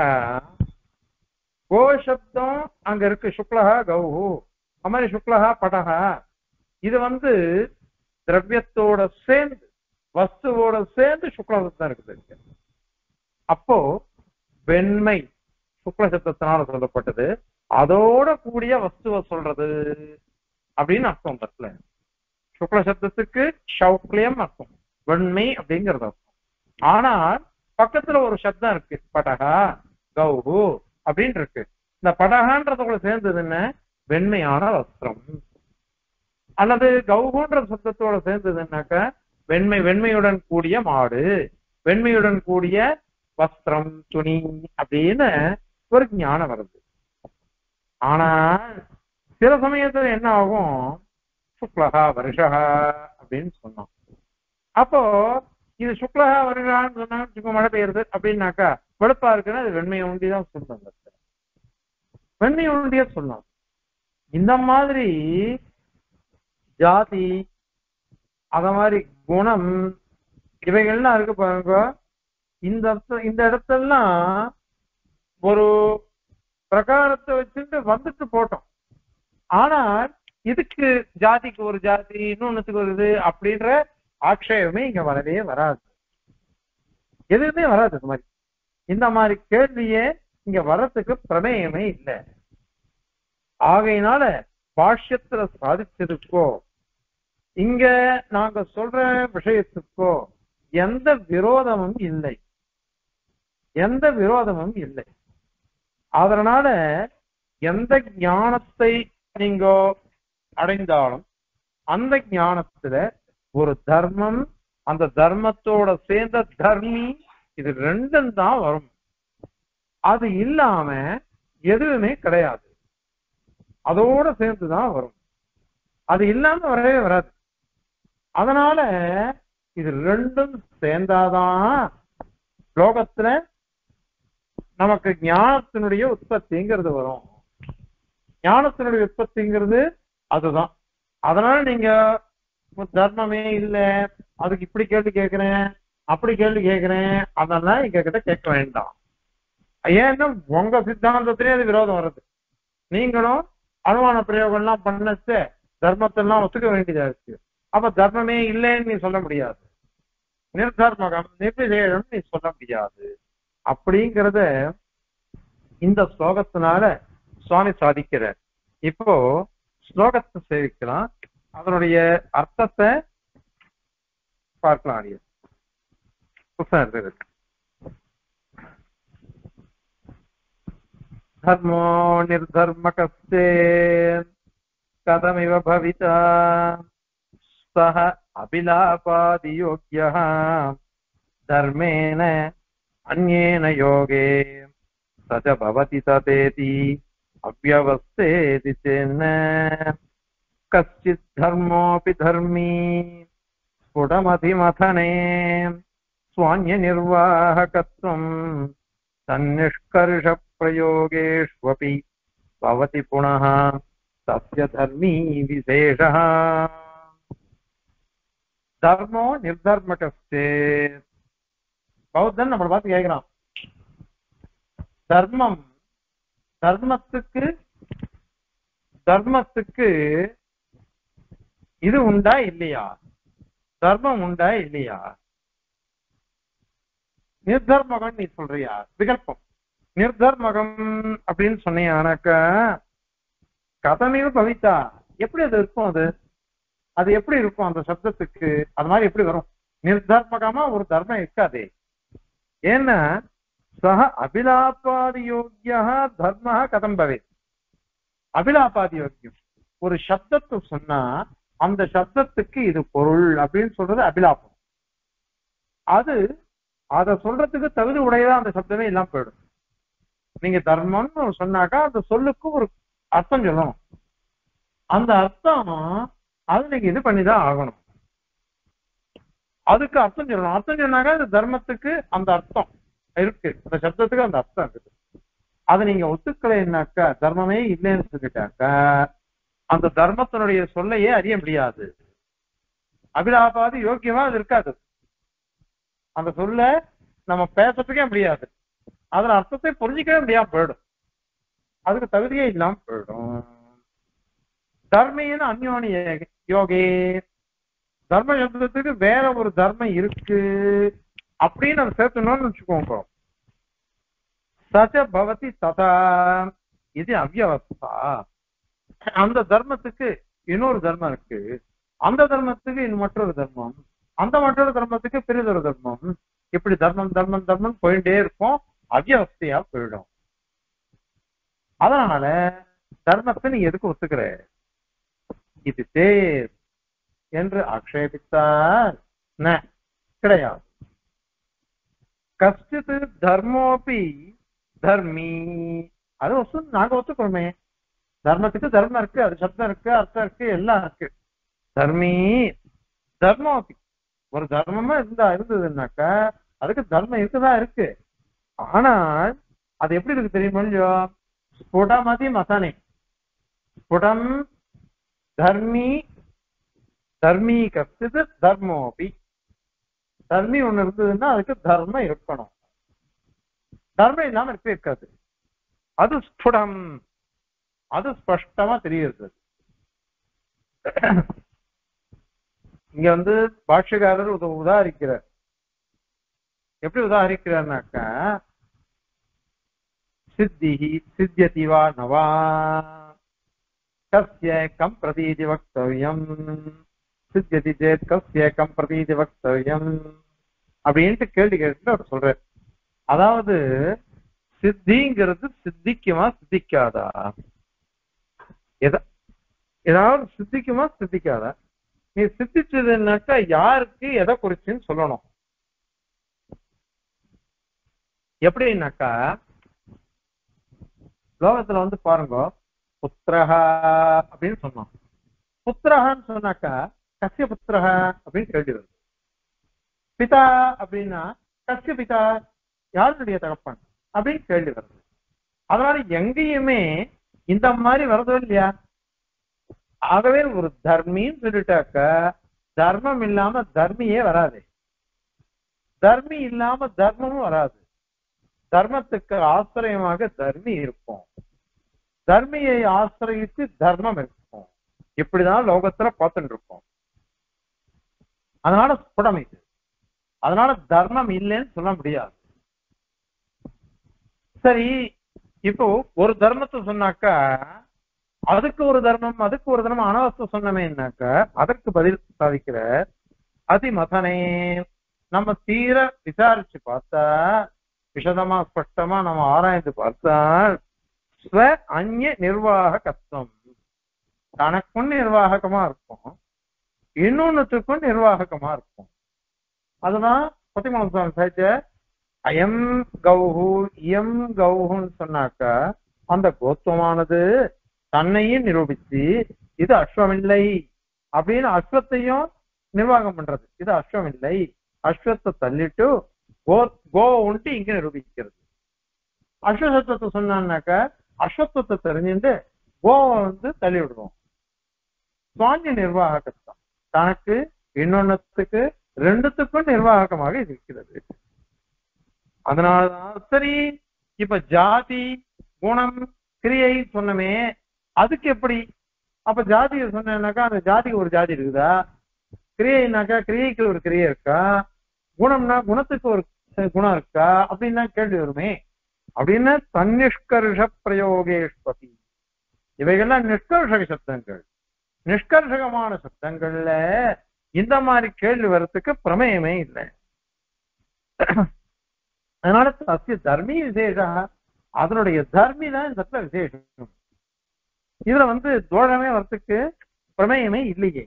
கோசப்தம் அங்க இருக்கு, சுக்லஹா கௌஹு, அது மாதிரி சுக்லஹா படகா. இது வந்து திரவியத்தோட சேர்ந்து, வஸ்துவோட சேர்ந்து சுக்லசப்தம் இருக்குது. அப்போ வெண்மை சுக்ல சப்தத்தினால சொல்லப்பட்டது, அதோட கூடிய வஸ்துவை சொல்றது அப்படின்னு அர்த்தம். இடத்துல சுக்ல சப்தத்துக்கு சௌக்லியம் அர்த்தம், வெண்மை அப்படிங்கிறது அர்த்தம். ஆனால் பக்கத்துல ஒரு சப்தம் இருக்கு, படகா கௌஹு அப்படின்னு இருக்கு. இந்த படகான்றதோட சேர்ந்ததுன்னு வெண்மையான வஸ்திரம், அல்லது கௌஹுன்ற சப்தத்தோட சேர்ந்ததுன்னாக்க வெண்மையுடன் கூடிய மாடு, வெண்மையுடன் கூடிய வஸ்திரம், துணி அப்படின்னு ஒரு ஞானம் வருது. ஆனா சில சமயத்துல என்ன ஆகும், சுக்லஹா வருஷா அப்படின்னு சொன்னோம். அப்போ இது சுக்லஹா வருஷான்னு சொன்னா மழை பெய்யுறது அப்படின்னாக்கா வெளுப்பா இருக்குன்னா அது வெண்மையை ஒண்டிதான் சொல்லுவாங்க, வெண்மையை ஒண்டியா சொல்லலாம். இந்த மாதிரி ஜாதி, அத மாதிரி குணம், இவைகள்லாம் இருக்கு பாருங்க. இந்த இடத்தெல்லாம் ஒரு பிரகாரத்தை வச்சுட்டு வந்துட்டு போட்டோம். ஆனால் இதுக்கு ஜாதிக்கு ஒரு ஜாதி, இன்னொன்னுக்கு ஒரு இது அப்படின்ற ஆட்சேபமே இங்க வரவே வராது, எதுவுமே வராது. இந்த மாதிரி கேள்வியே இங்க வர்றதுக்கு பிரமேயமே இல்லை. ஆகையினால பாஷ்யத்துல சாதிச்சதுக்கோ இங்க நாங்க சொல்ற விஷயத்துக்கோ எந்த விரோதமும் இல்லை, எந்த விரோதமும் இல்லை. அதனால எந்த ஞானத்தை நீங்க அடைந்தாலும் அந்த ஞானத்துல ஒரு தர்மம், அந்த தர்மத்தோட சேர்ந்த தர்மி இது ரெண்டும் தான் வரும். அது இல்லாம எதுவுமே கிடையாது. அதோட சேர்ந்துதான் வரும். அது இல்லாம வரவே வராது. அதனால இது ரெண்டும் சேர்ந்தாதான் லோகத்துல நமக்கு ஞானத்தினுடைய உற்பத்திங்கிறது வரும். ஞானத்தினுடைய உற்பத்திங்கிறது அதுதான். அதனால நீங்க தர்மமே இல்லை, அதுக்கு இப்படி கேள்வி கேட்கிறேன், அப்படி கேள்வி கேட்கிறேன், அதெல்லாம் எங்க கிட்ட கேட்க வேண்டாம். ஏன்னா உங்க சித்தாந்தத்திலே அது விரோதம் வருது. நீங்களும் அனுமான பிரயோகம்லாம் பண்ணச்சு தர்மத்தெல்லாம் ஒத்துக்க வேண்டியதா இருக்கு. அப்ப தர்மமே இல்லைன்னு நீ சொல்ல முடியாது, நிர்தர்மகம் நிர்விசேஷம் நீ சொல்ல முடியாது. அப்படிங்கிறத இந்த ஸ்லோகத்தினால சுவாமி சாதிக்கிறார். இப்போ ஸ்லோகத்தை சேவிக்கலாம், அதனுடைய அர்த்தத்தை பார்க்கலாம். தர்மோ நிர்தர்மகஸ்தே கதமிவ பவிதா சஹ அபிலாபாதி யோக்யः தர்மேன அன்யேன யோகே சஜ பவதி ததேதி அவ்யவஸ்தேதி சேன கச்சித் தர்மோபி தர்மீ ஸ்புடமதிமதனே ஸ்வான்ய நிர்வாககத்வம் தன்னிஷ்கர்ஷ பிரயோகேஷ்வபி பவதி புனः தஸ்ய தர்மீ விசேஷः. தர்மோ நிர்தர்மகஸ்தே. பௌத்தன் நம்மளை பார்த்து கேட்கிறான், தர்மம் தர்மத்துக்கு தர்மத்துக்கு இது உண்டா இல்லையா, தர்மம் உண்டா இல்லையா? நிர்தர்மகம் நீ சொல்றியா? விகல்பம். நிர்தர்மகம் அப்படின்னு சொன்னீங்கன்னாக்க கதமையும் பவித்தா, எப்படி அது இருக்கும்? அது அது எப்படி இருக்கும்? அந்த சப்தத்துக்கு அது மாதிரி எப்படி வரும்? நிர்தர்மகமா ஒரு தர்மம் இருக்காதே. ஏன்னா சக அபிலாபாதி யோக்கியா தர்ம கதம் பவே. அபிலாபாதி யோக்கியம் ஒரு சப்தத்தை சொன்னா அந்த சப்தத்துக்கு இது பொருள் அப்படின்னு சொல்றது அபிலாபம். அது அதை சொல்றதுக்கு தகுதி உடையதா அந்த சப்தமே இல்லாம போயிடும். நீங்க தர்மம்னு சொன்னாக்கா அந்த சொல்லுக்கு ஒரு அர்த்தம் சொல்லணும். அந்த அர்த்தம் அது நீங்க இது பண்ணிதான் ஆகணும். அதுக்கு அர்த்தம் சொல்லணும். அர்த்தம் சொன்னாக்கா அந்த தர்மத்துக்கு அந்த அர்த்தம் இருக்கு, அந்த சப்தத்துக்கு அந்த அர்த்தம் இருக்குது. அதை நீங்க ஒத்துக்கலைன்னாக்கா, தர்மமே இல்லைன்னு சொல்லிட்டாக்கா அந்த தர்மத்தினுடைய சொல்லையே அறிய முடியாது. அபிலாபாதி யோக்கியமா அது இருக்காது. அந்த சொல்ல நம்ம பேசறதுக்கே முடியாது, அதுல அர்த்தத்தை புரிஞ்சிக்கவே முடியாம போயிடும், அதுக்கு தகுதியே இல்லாம போயிடும். தர்மேன அந்யோனி யோகே, தர்ம சப்தத்துக்கு வேற ஒரு தர்மம் இருக்கு அப்படின்னு அதை சேர்த்தணும்னு வச்சுக்கோங்க. சச்ச பவதி ததா இது அவ்யவஸ்தா. அந்த தர்மத்துக்கு இன்னொரு தர்மம் இருக்கு, அந்த தர்மத்துக்கு இன்னும் மற்றொரு தர்மம், அந்த மற்றொரு தர்மத்துக்கு பெரிதொரு தர்மம், இப்படி தர்மம் தர்மம் தர்மம் போயிட்டே இருக்கும், அவ்யவஸ்தையா போயிடும். அதனால தர்மத்தை நீ எதுக்கு ஒத்துக்கிற? இது தேர் என்று ஆக்ஷேபித்தார் கிடையாது. கஷ்டித்து தர்மோபி தர்மி, அது நாங்க ஒத்துக்கிறோமே. தர்மத்துக்கு தர்மம் இருக்கு, அது சப்தம் இருக்கு, அர்த்தம் இருக்கு, எல்லாம் இருக்கு. தர்மி தர்மோபி, ஒரு தர்மமா இருந்ததுன்னாக்கா அதுக்கு தர்மம் இருக்குதான் இருக்கு. ஆனால் அது எப்படி இருக்கு தெரியுமா? ஸ்புடமதி மதனே, ஸ்புடம் தர்மி தர்மி கஷ்டித்து தர்மோபி. தர்மி ஒண்ணு இருந்ததுன்னா அதுக்கு தர்மம் இருக்கணும், தர்மம் இல்லாம இருக்காது. அது ஸ்புடம், அது ஸ்பஷ்டமா தெரியுது. இங்க பாஷ்யக்காரர் உதாரிக்கிறார். எப்படி உதாரிக்கிறார்னாக்கா, சித்தி சித்தியதி வா நவா கஸ்ய கம் பிரதீதி வக்தவ்யம், சித்தியதி சேத் கஸ்ய கம் பிரதீதி வக்தவ்யம் அப்படின்ட்டு கேள்வி கேட்டு அவர் சொல்றார். அதாவது சித்திங்கிறது சித்திக்குமா சித்திக்காதா, ஏதாவது சித்திக்குமா சித்திக்காதா? நீ சித்திச்சதுன்னாக்கா யாருக்கு எதை குறிச்சுன்னு சொல்லணும். எப்படின்னாக்கா லோகத்துல வந்து பாருங்க, புத்திரஹா அப்படின்னு சொன்னோம். புத்திரஹான்னு சொன்னாக்கா கஸ்ய புத்திரஹா அப்படின்னு கேள்வி வருது. பிதா அப்படின்னா கஸ்ய பிதா, யாருடைய தகப்பன் அப்படின்னு கேள்வி வருது. அதனால எங்கேயுமே இந்த மாதிரி வருதோ இல்லையா? ஆகவே ஒரு தர்மின்னு சொல்லிட்டாக்க தர்மம் இல்லாம தர்மியே வராது, தர்மி இல்லாம தர்மமும் வராது. தர்மத்துக்கு ஆசிரியமாக தர்மி இருக்கும், தர்மியை ஆசிரியத்து தர்மம் இருக்கும். இப்படிதான் லோகத்துல பார்த்துட்டு இருக்கோம். அதனால ஸ்புடம் இது. அதனால தர்மம் இல்லைன்னு சொல்ல முடியாது. சரி, இப்போ ஒரு தர்மத்தை சொன்னாக்கா அதுக்கு ஒரு தர்மம், அதுக்கு ஒரு தர்மம் அனவஸ்த சொன்னமேனாக்க அதற்கு பதில் சாதிக்கிற அதிமதனே. நம்ம தீர விசாரிச்சு பார்த்தா, விஷதமா ஸ்பஷ்டமா நம்ம ஆராய்ந்து பார்த்தால் ஸ்வ அந்நிய நிர்வாகத்துவம், தனக்கும் நிர்வாகமா இருக்கும், இன்னொன்னுத்துக்கும் நிர்வாகமா இருக்கும். அதுதான் பத்திமூலம் சாதிச்ச அயம் கௌஹு இயம் கௌஹுன்னு சொன்னாக்கா அந்த கோத்துவமானது தன்னையும் நிரூபிச்சு இது அஸ்வமில்லை அப்படின்னு அஸ்வத்தையும் நிர்வாகம் பண்றது. இது அஸ்வமில்லை, அஸ்வத்தை தள்ளிட்டு கோ உண்டு இங்க நிரூபிக்கிறது. அஸ்வசத்துவத்தை சொன்னான்னாக்க அஸ்வத்துவத்தை தெரிஞ்சுட்டு கோவை வந்து தள்ளி விடுவோம். சுவாமி நிர்வாகத்தான் தனக்கு இன்னொன்னுத்துக்கு ரெண்டுத்துக்கும் நிர்வாகமாக இருக்கிறது. அதனாலதான் சரி. இப்ப ஜாதி குணம் கிரியை சொன்னமே, அதுக்கு எப்படி? அப்ப ஜாதியை சொன்னாக்கா அந்த ஜாதிக்கு ஒரு ஜாதி இருக்குதா? கிரியைனாக்கா கிரியைக்கு ஒரு கிரியை இருக்கா? குணம்னா குணத்துக்கு ஒரு குணம் இருக்கா? அப்படின்னா கேள்வி வருமே. அப்படின்னு தன்னிஷ்கர்ஷ பிரயோகேஷ்பதி, இவைகள்லாம் நிஷ்கர்ஷக சப்தங்கள். நிஷ்கர்ஷகமான சப்தங்கள்ல இந்த மாதிரி கேள்வி வர்றதுக்கு பிரமேயமே இல்லை. அதனால சத்திய தர்மி விசேஷா, அதனுடைய தர்மி தான் இந்த இடத்துல விசேஷம். இதுல வந்து தோஷமே வர்றதுக்கு பிரமேயமே இல்லையே.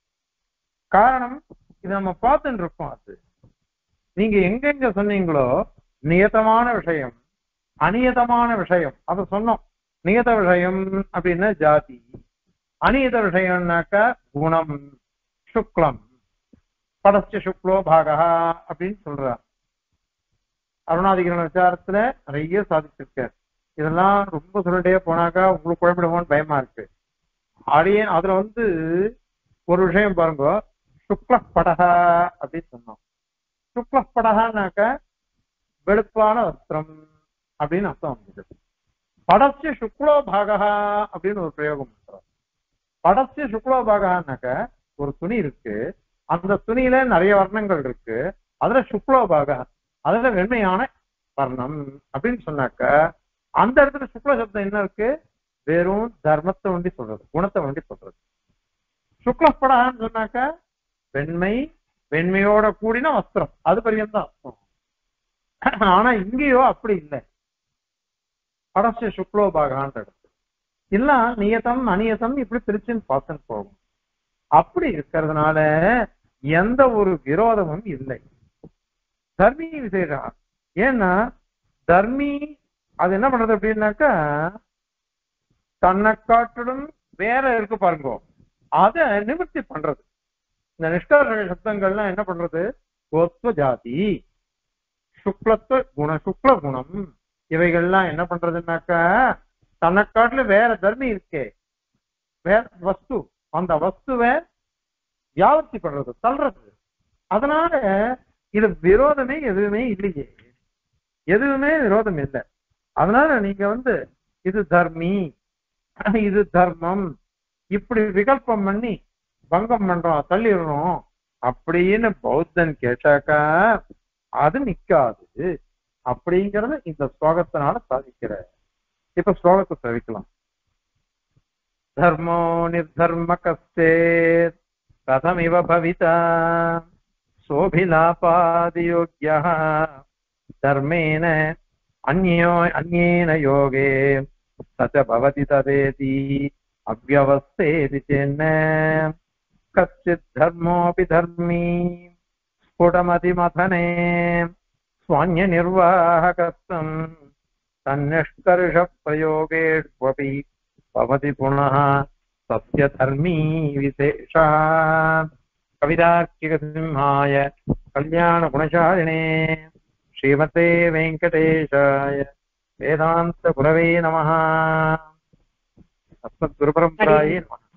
காரணம் இது நம்ம பார்த்துட்டு இருக்கோம். அது நீங்க எங்கெங்க சொன்னீங்களோ நியதமான விஷயம் அநியதமான விஷயம் அதை சொன்னோம். நியத விஷயம் அப்படின்னா ஜாதி, அநியத விஷயம்னாக்கா குணம், சுக்லம், படச்ச சுக்லோ பாகா அப்படின்னு சொல்றார். அருணாதிகரண விசாரத்துல நிறைய சாதிச்சிருக்கார். இதெல்லாம் ரொம்ப சொல்லிட்டே போனாக்கா உங்களுக்கு குழம்பிடுவோன்னு பயமா இருக்கு. அடியே அதுல வந்து ஒரு விஷயம் பாருங்க, சுக்லப்படகா அப்படின்னு சொன்னோம். சுக்லப்படகான்னாக்க வெளுப்பான வஸ்திரம் அப்படின்னு அர்த்தம் வந்தது. படச்ச சுக்லோ பாகா அப்படின்னு ஒரு பிரயோகம் பண்றோம். படச்ச சுக்லோ பாகான்னாக்க ஒரு துணி இருக்கு, அந்த துணியில நிறைய வர்ணங்கள் இருக்கு, அதுல சுக்லோ பாகா அதுல வெண்மையான வர்ணம் அப்படின்னு சொன்னாக்க அந்த இடத்துல சுக்ல சப்தம் என்ன இருக்கு? வெறும் தர்மத்தை வண்டி சொல்றது, குணத்தை வண்டி சொல்றது. சுக்லப்படான்னு சொன்னாக்க வெண்மை, வெண்மையோட கூடின வஸ்திரம், அது பரியந்தான் அர்த்தம். ஆனா இங்கேயோ அப்படி இல்லை. படச்ச சுக்லோபாகான்ற இடத்துல இல்ல நியதம் அநியதம் இப்படி பிரிச்சுன்னு பார்த்துன்னு போகும். அப்படி இருக்கிறதுனால எந்த ஒரு விரோதமும் இல்லை. தர்மி விசேஷம். ஏன்னா தர்மி அது என்ன பண்றது அப்படின்னாக்கா தன்னை காட்டிலும் வேற இருக்கு பாருங்க, அதை நிவர்த்தி பண்றது. இந்த நிஷ்கர்ஷ சப்தங்கள்லாம் என்ன பண்றது? கோத்வ ஜாதி, சுக்லத்துவ குண, சுக்ல குணம், இவைகள்லாம் என்ன பண்றதுன்னாக்கா தன்னை காட்டுல வேற தர்மி இருக்கே, வேற வஸ்து, அந்த வஸ்துவை வியாபர்த்தி பண்றது, தள்ளுறது. அதனால இது விரோதமே எதுவுமே இல்லையே, எதுவுமே விரோதம் இல்லை. அதனால நீங்க வந்து இது தர்மி இது தர்மம் இப்படி விகல்பம் பண்ணி பங்கம் பண்றோம் தள்ளிடுறோம் அப்படின்னு பௌத்தன் கேட்டாக்கா அது நிக்காது அப்படிங்கறது இந்த ஸ்லோகத்தினால சாதிக்கிற. இப்ப ஸ்லோகத்தை தவிக்கலாம். தர்மோ நிர்தர்ம கஸ்தே கதமிவ பவிதா சோபிலாபாதியோக்யா தர்மேன அந்யேன யோகே சச்ச பவதி ததேதி அவ்யவஸ்தேதி சேன்ன கச்சித் தர்மோபி தர்மீ ஸ்புடமதிமதனே स्वान्यनिर्वाहकत्वं तन्निष्कर्षप्रयोगेष्वपि भवति पुनः तस्य धर्मी विशेषः। कवितार्किकसिंहाय कल्याणगुणशालिने श्रीमते वेङ्कटेशाय वेदान्तगुरवे नमः। अस्मद्गुरुपरम्परायै नमः।